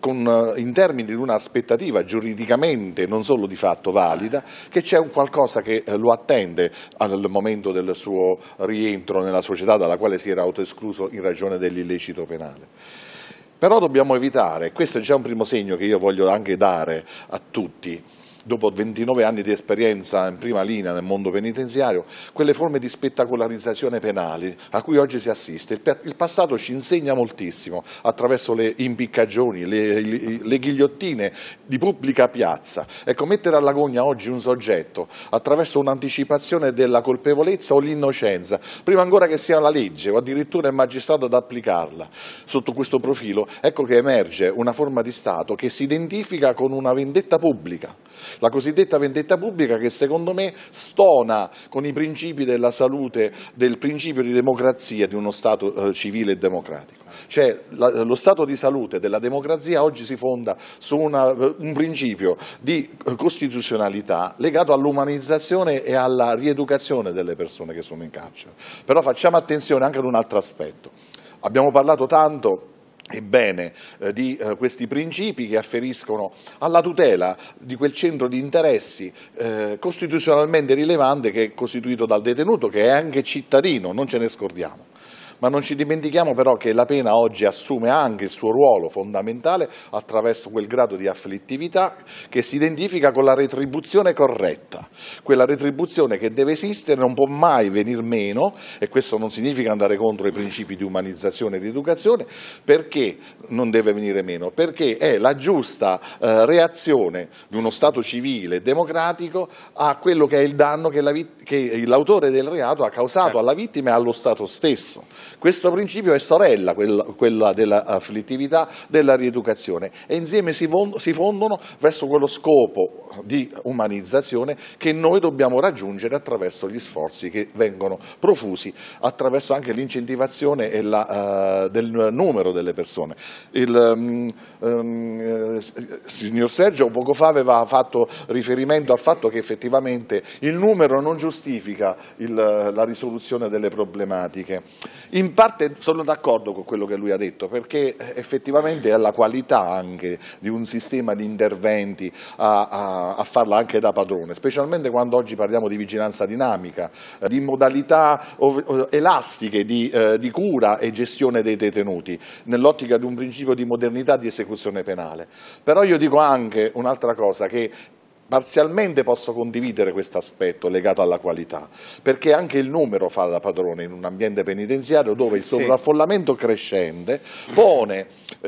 in termini di una aspettativa giuridicamente, non solo di fatto valida, che c'è un qualcosa che lo attende al momento del suo rientro nella società dalla quale si era autoescluso in ragione dell'illecito penale. Però dobbiamo evitare, questo è già un primo segno che io voglio anche dare a tutti, dopo 29 anni di esperienza in prima linea nel mondo penitenziario, quelle forme di spettacolarizzazione penali a cui oggi si assiste. Il passato ci insegna moltissimo attraverso le impiccagioni, le ghigliottine di pubblica piazza. Ecco, mettere all'agonia oggi un soggetto attraverso un'anticipazione della colpevolezza o l'innocenza, prima ancora che sia la legge o addirittura il magistrato ad applicarla. Sotto questo profilo, ecco che emerge una forma di Stato che si identifica con una vendetta pubblica. La cosiddetta vendetta pubblica che secondo me stona con i principi della salute, del principio di democrazia di uno Stato civile e democratico. Cioè lo Stato di salute della democrazia oggi si fonda su un principio di costituzionalità legato all'umanizzazione e alla rieducazione delle persone che sono in carcere. Però facciamo attenzione anche ad un altro aspetto. Abbiamo parlato tanto e bene di questi principi che afferiscono alla tutela di quel centro di interessi costituzionalmente rilevante che è costituito dal detenuto, che è anche cittadino, non ce ne scordiamo. Ma non ci dimentichiamo però che la pena oggi assume anche il suo ruolo fondamentale attraverso quel grado di afflittività che si identifica con la retribuzione corretta, quella retribuzione che deve esistere, non può mai venir meno, e questo non significa andare contro i principi di umanizzazione e di educazione. Perché non deve venire meno? Perché è la giusta reazione di uno Stato civile e democratico a quello che è il danno che l'autore del reato ha causato alla vittima e allo Stato stesso. Questo principio è sorella, quella dell'afflittività, della rieducazione, e insieme si fondono verso quello scopo di umanizzazione che noi dobbiamo raggiungere attraverso gli sforzi che vengono profusi, attraverso anche l'incentivazione del numero delle persone. Il signor Sergio poco fa aveva fatto riferimento al fatto che effettivamente il numero non giustifica la risoluzione delle problematiche. In parte sono d'accordo con quello che lui ha detto, perché effettivamente è la qualità anche di un sistema di interventi a farla anche da padrone, specialmente quando oggi parliamo di vigilanza dinamica, di modalità elastiche di cura e gestione dei detenuti, nell'ottica di un principio di modernità di esecuzione penale. Però io dico anche un'altra cosa, che parzialmente posso condividere questo aspetto legato alla qualità, perché anche il numero fa da padrone in un ambiente penitenziario dove il sovraffollamento crescente pone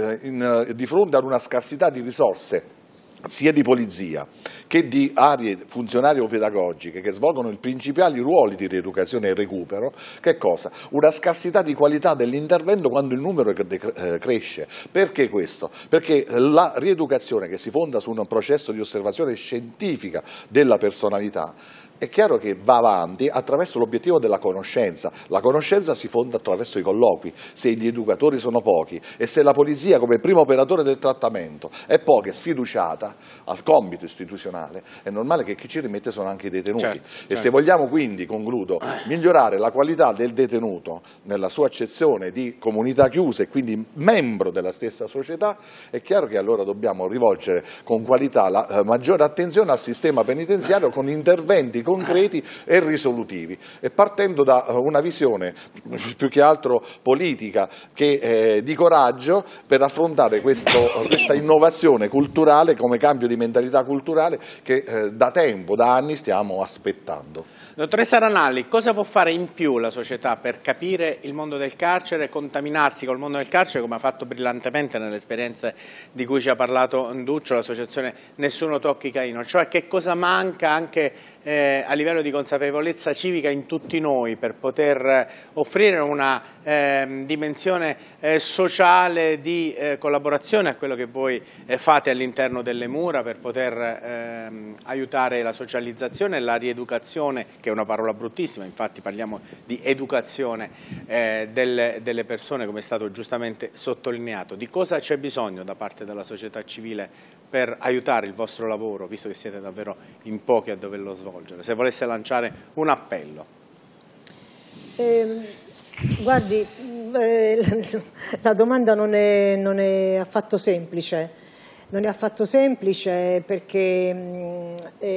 di fronte ad una scarsità di risorse sia di polizia che di aree funzionario-pedagogiche che svolgono i principali ruoli di rieducazione e recupero, che cosa? Una scarsità di qualità dell'intervento quando il numero cresce. Perché questo? Perché la rieducazione che si fonda su un processo di osservazione scientifica della personalità è chiaro che va avanti attraverso l'obiettivo della conoscenza. La conoscenza si fonda attraverso i colloqui. Se gli educatori sono pochi e se la polizia come primo operatore del trattamento è poca e sfiduciata al compito istituzionale, è normale che chi ci rimette sono anche i detenuti. Certo. Se vogliamo quindi, concludo, migliorare la qualità del detenuto nella sua accezione di comunità chiusa e quindi membro della stessa società, è chiaro che allora dobbiamo rivolgere con qualità la maggiore attenzione al sistema penitenziario con interventi concreti e risolutivi, e partendo da una visione più che altro politica che di coraggio per affrontare questa innovazione culturale come cambio di mentalità culturale che da tempo, da anni stiamo aspettando. Dottoressa Ranalli, cosa può fare in più la società per capire il mondo del carcere, contaminarsi col mondo del carcere, come ha fatto brillantemente nelle esperienze di cui ci ha parlato Duccio, l'associazione Nessuno Tocchi Caino? Cioè, che cosa manca anche a livello di consapevolezza civica in tutti noi per poter offrire una dimensione sociale di collaborazione a quello che voi fate all'interno delle mura, per poter aiutare la socializzazione e la rieducazione, che è una parola bruttissima, infatti parliamo di educazione delle persone, come è stato giustamente sottolineato. Di cosa c'è bisogno da parte della società civile per aiutare il vostro lavoro, visto che siete davvero in pochi a doverlo svolgere? Se volesse lanciare un appello. Guardi, la domanda non è affatto semplice. Non è affatto semplice perché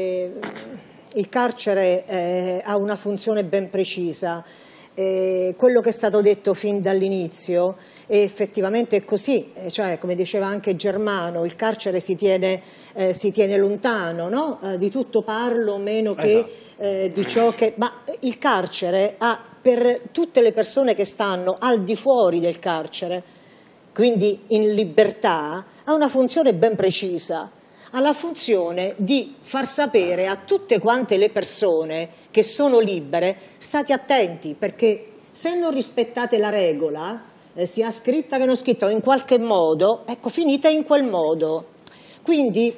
il carcere ha una funzione ben precisa. Quello che è stato detto fin dall'inizio effettivamente è così, cioè come diceva anche Germano, il carcere si tiene lontano, no? Di tutto parlo meno che di ciò che... Ma il carcere ha, per tutte le persone che stanno al di fuori del carcere, quindi in libertà, ha una funzione ben precisa. Ha la funzione di far sapere a tutte quante le persone che sono libere: state attenti, perché se non rispettate la regola, sia scritta che non scritta o in qualche modo, ecco, finite in quel modo. Quindi,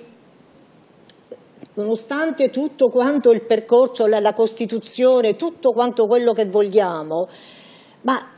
nonostante tutto quanto il percorso, la Costituzione, tutto quanto quello che vogliamo, ma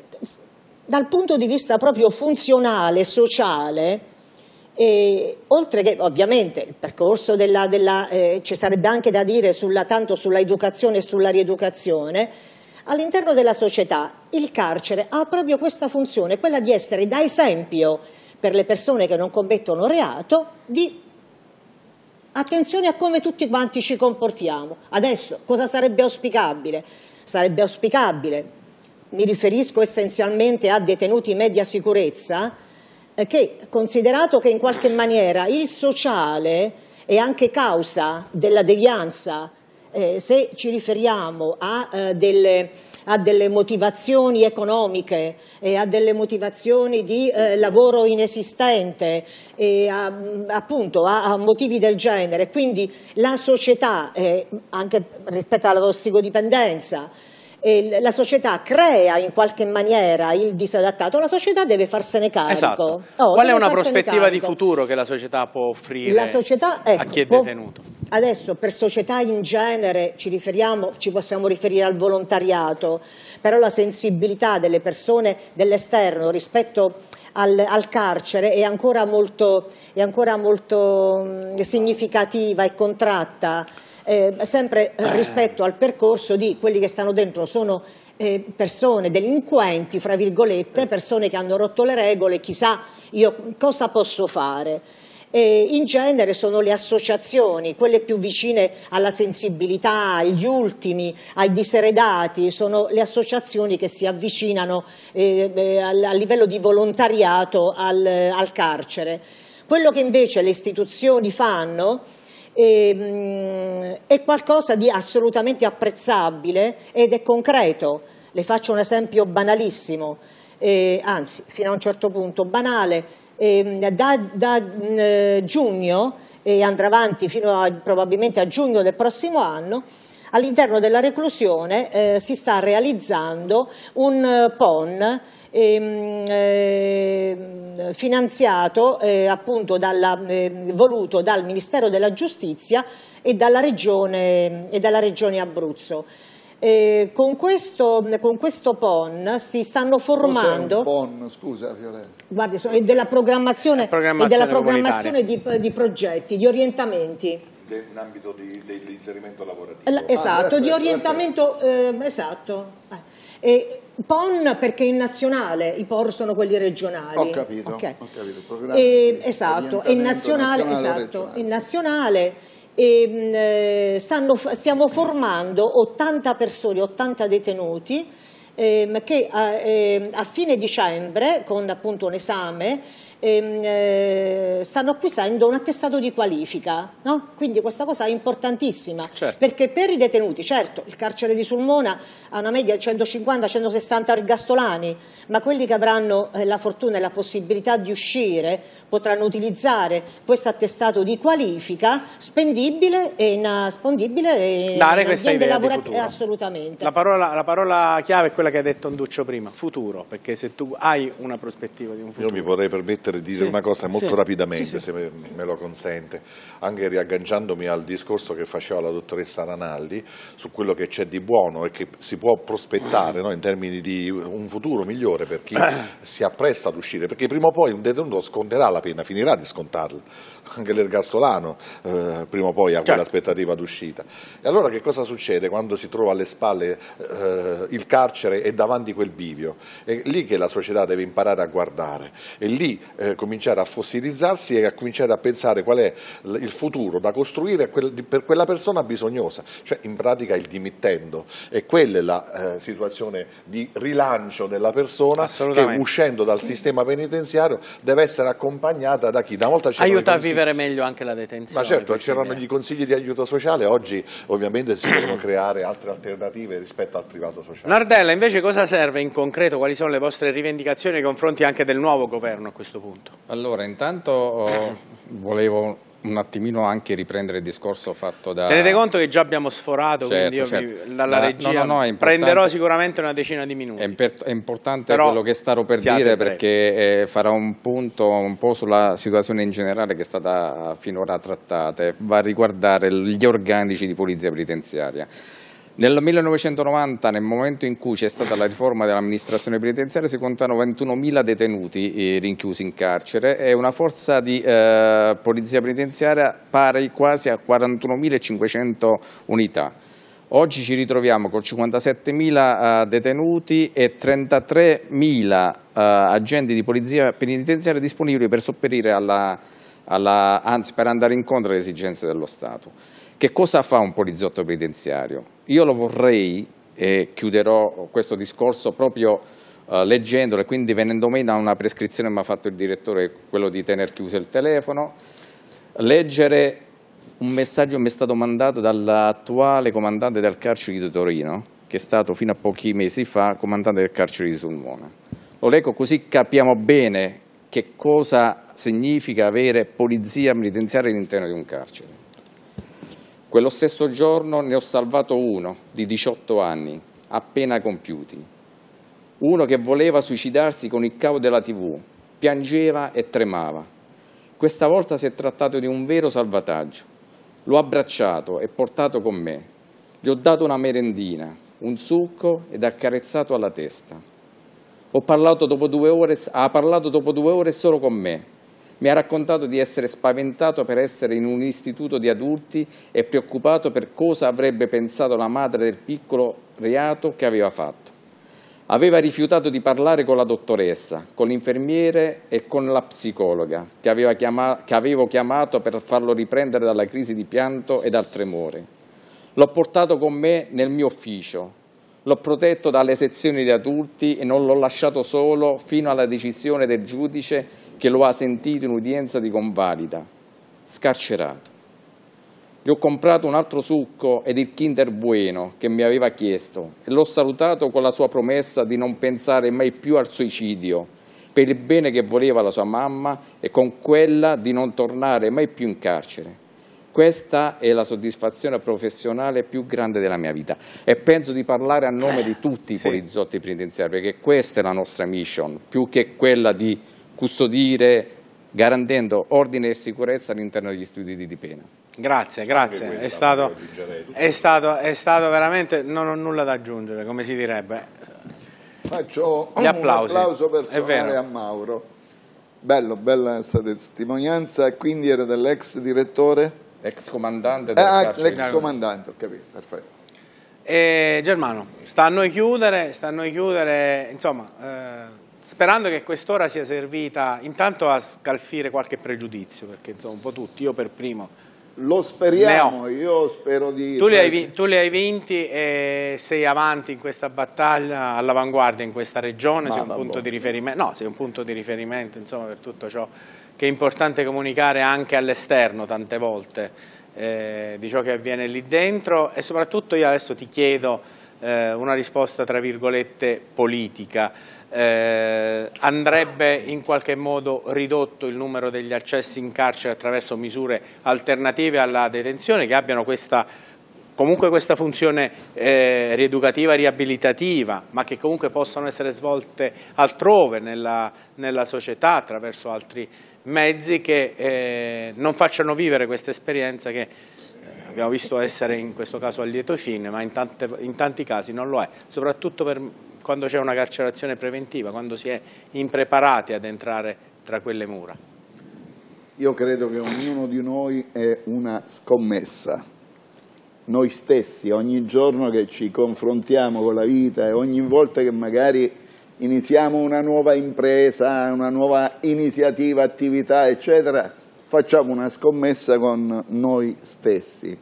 dal punto di vista proprio funzionale, sociale, oltre che ovviamente il percorso ci sarebbe anche da dire tanto sulla educazione e sulla rieducazione, all'interno della società il carcere ha proprio questa funzione, quella di essere da esempio per le persone che non commettono reato, di attenzione a come tutti quanti ci comportiamo. Adesso cosa sarebbe auspicabile? Sarebbe auspicabile, mi riferisco essenzialmente a detenuti media sicurezza, che, considerato che in qualche maniera il sociale è anche causa della devianza, se ci riferiamo a delle motivazioni economiche e a delle motivazioni di lavoro inesistente e appunto a motivi del genere, quindi la società, anche rispetto alla tossicodipendenza, la società crea in qualche maniera il disadattato, la società deve farsene carico. Esatto. Qual è una prospettiva di futuro che la società può offrire a chi è detenuto? Adesso per società in genere ci possiamo riferire al volontariato, però la sensibilità delle persone dell'esterno rispetto al carcere è ancora molto significativa e contratta. Sempre rispetto al percorso di quelli che stanno dentro sono persone delinquenti, fra virgolette, persone che hanno rotto le regole, chissà io cosa posso fare. In genere sono le associazioni, quelle più vicine alla sensibilità, agli ultimi, ai diseredati, sono le associazioni che si avvicinano a livello di volontariato al carcere. Quello che invece le istituzioni fanno è qualcosa di assolutamente apprezzabile ed è concreto. Le faccio un esempio banalissimo, anzi fino a un certo punto banale. Da giugno e andrà avanti fino probabilmente a giugno del prossimo anno, all'interno della reclusione si sta realizzando un PON finanziato appunto voluto dal Ministero della Giustizia e dalla Regione Abruzzo. Con questo PON si stanno formando. Cos'è un PON? Scusa, Fiorella. Guardi, sono della programmazione di progetti, di orientamenti. In ambito dell'inserimento lavorativo. Esatto, di orientamento, esatto. PON perché in nazionale, i POR sono quelli regionali. Ho capito, okay. Ho capito. Esatto, in nazionale. Stiamo formando 80 persone, 80 detenuti che a fine dicembre, con appunto un esame, stanno acquisendo un attestato di qualifica, no? Quindi questa cosa è importantissima, certo. Perché per i detenuti, certo, il carcere di Sulmona ha una media di 150-160 ergastolani, ma quelli che avranno la fortuna e la possibilità di uscire potranno utilizzare questo attestato di qualifica spendibile e dare questa idea di futuro. Assolutamente. La parola chiave è quella che ha detto Nduccio prima, futuro, perché se tu hai una prospettiva di un futuro. Io mi vorrei permettere di dire una cosa molto rapidamente, se me lo consente, anche riagganciandomi al discorso che faceva la dottoressa Ranaldi su quello che c'è di buono e che si può prospettare, no, in termini di un futuro migliore per chi si appresta ad uscire, perché prima o poi un detenuto sconterà la pena, finirà di scontarla, anche l'ergastolano prima o poi ha quell'aspettativa d'uscita. E allora che cosa succede quando si trova alle spalle il carcere e davanti quel bivio? È lì che la società deve imparare a guardare, è lì cominciare a fossilizzarsi e a cominciare a pensare qual è il futuro da costruire per quella persona bisognosa, cioè in pratica il dimittendo, e quella è la situazione di rilancio della persona che uscendo dal sistema penitenziario deve essere accompagnata da chi? Una volta aiuta a vivere meglio anche la detenzione. Ma certo, c'erano gli consigli di aiuto sociale, oggi ovviamente si devono creare altre alternative rispetto al privato sociale. Nardella, invece cosa serve in concreto? Quali sono le vostre rivendicazioni nei confronti anche del nuovo governo a questo punto? Allora, intanto volevo un attimino anche riprendere il discorso fatto da... Tenete conto che già abbiamo sforato, certo, quindi io certo. dalla regia prenderò sicuramente una decina di minuti. È importante quello che starò per dire, perché farà un punto un po' sulla situazione in generale che è stata finora trattata, va a riguardare gli organici di polizia penitenziaria. Nel 1990, nel momento in cui c'è stata la riforma dell'amministrazione penitenziaria, si contano 21.000 detenuti rinchiusi in carcere e una forza di polizia penitenziaria pari quasi a 41.500 unità. Oggi ci ritroviamo con 57.000 detenuti e 33.000 agenti di polizia penitenziaria disponibili per sopperire anzi per andare incontro alle esigenze dello Stato. Che cosa fa un poliziotto penitenziario? Io lo vorrei, e chiuderò questo discorso proprio leggendolo, e quindi venendo meno a una prescrizione che mi ha fatto il direttore, quello di tenere chiuso il telefono, leggere un messaggio che mi è stato mandato dall'attuale comandante del carcere di Torino, che è stato fino a pochi mesi fa comandante del carcere di Sulmona. Lo leggo così capiamo bene che cosa significa avere polizia penitenziaria all'interno di un carcere. Quello stesso giorno ne ho salvato uno di 18 anni, appena compiuti. Uno che voleva suicidarsi con il cavo della TV, piangeva e tremava. Questa volta si è trattato di un vero salvataggio. L'ho abbracciato e portato con me. Gli ho dato una merendina, un succo ed accarezzato alla testa. Ha parlato dopo 2 ore solo con me. Mi ha raccontato di essere spaventato per essere in un istituto di adulti e preoccupato per cosa avrebbe pensato la madre del piccolo reato che aveva fatto. Aveva rifiutato di parlare con la dottoressa, con l'infermiere e con la psicologa che avevo chiamato per farlo riprendere dalla crisi di pianto e dal tremore. L'ho portato con me nel mio ufficio, l'ho protetto dalle sezioni di adulti e non l'ho lasciato solo fino alla decisione del giudice che lo ha sentito in udienza di convalida, scarcerato. Gli ho comprato un altro succo ed il Kinder Bueno che mi aveva chiesto e l'ho salutato con la sua promessa di non pensare mai più al suicidio, per il bene che voleva la sua mamma e con quella di non tornare mai più in carcere. Questa è la soddisfazione professionale più grande della mia vita e penso di parlare a nome di tutti i poliziotti penitenziari, perché questa è la nostra mission, più che quella di custodire, garantendo ordine e sicurezza all'interno degli istituti di pena. Grazie, grazie, è stato veramente, non ho nulla da aggiungere, come si direbbe. Faccio gli applausi. Un applauso personale a Mauro. Bella questa testimonianza. Quindi era dell'ex direttore? Ex comandante del carcere. L'ex comandante, ho capito, perfetto. Germano, sta a noi chiudere, insomma, sperando che quest'ora sia servita intanto a scalfire qualche pregiudizio, perché insomma un po' tutti, io per primo. Lo speriamo, io spero di... Tu li hai vinti e sei avanti in questa battaglia, all'avanguardia in questa regione, sei un punto di riferimento, no, sei un punto di riferimento insomma per tutto ciò che è importante comunicare anche all'esterno tante volte di ciò che avviene lì dentro, e soprattutto io adesso ti chiedo una risposta tra virgolette politica. Andrebbe in qualche modo ridotto il numero degli accessi in carcere attraverso misure alternative alla detenzione che abbiano comunque questa funzione rieducativa, riabilitativa, ma che comunque possano essere svolte altrove nella società attraverso altri mezzi che non facciano vivere questa esperienza che abbiamo visto essere in questo caso a lieto fine, ma in tanti casi non lo è, soprattutto quando c'è una carcerazione preventiva, quando si è impreparati ad entrare tra quelle mura. Io credo che ognuno di noi è una scommessa. Noi stessi, ogni giorno che ci confrontiamo con la vita e ogni volta che magari iniziamo una nuova impresa, una nuova iniziativa, attività, eccetera, facciamo una scommessa con noi stessi.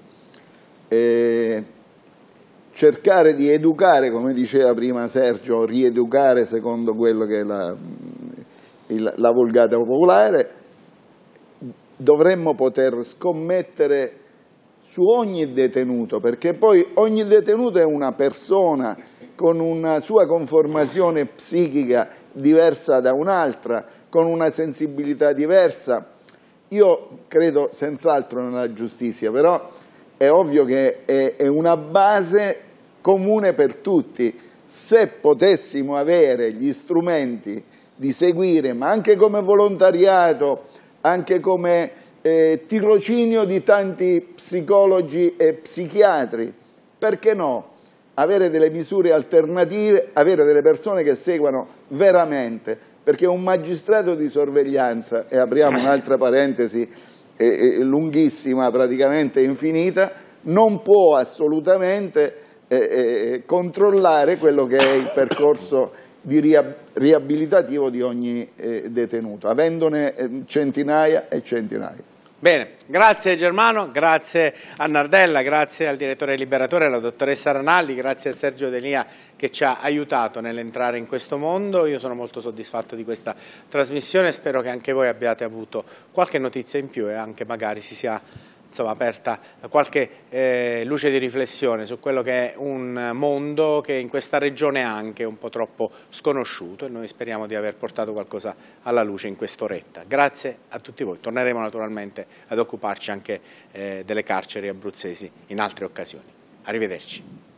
Cercare di educare, come diceva prima Sergio, rieducare secondo quello che è la vulgata popolare, dovremmo poter scommettere su ogni detenuto, perché poi ogni detenuto è una persona con una sua conformazione psichica diversa da un'altra, con una sensibilità diversa. Io credo senz'altro nella giustizia, però è ovvio che è una base comune per tutti. Se potessimo avere gli strumenti di seguire, ma anche come volontariato, anche come tirocinio di tanti psicologi e psichiatri, perché no? Avere delle misure alternative, avere delle persone che seguano veramente, perché un magistrato di sorveglianza, e apriamo un'altra parentesi lunghissima, praticamente infinita, non può assolutamente controllare quello che è il percorso di riabilitativo di ogni detenuto, avendone centinaia e centinaia. Bene, grazie Germano, grazie a Nardella, grazie al direttore Liberatore, alla dottoressa Ranalli, grazie a Sergio D'Elia che ci ha aiutato nell'entrare in questo mondo. Io sono molto soddisfatto di questa trasmissione, spero che anche voi abbiate avuto qualche notizia in più e anche magari si sia aperta qualche luce di riflessione su quello che è un mondo che in questa regione è anche un po' troppo sconosciuto, e noi speriamo di aver portato qualcosa alla luce in quest'oretta. Grazie a tutti voi, torneremo naturalmente ad occuparci anche delle carceri abruzzesi in altre occasioni. Arrivederci.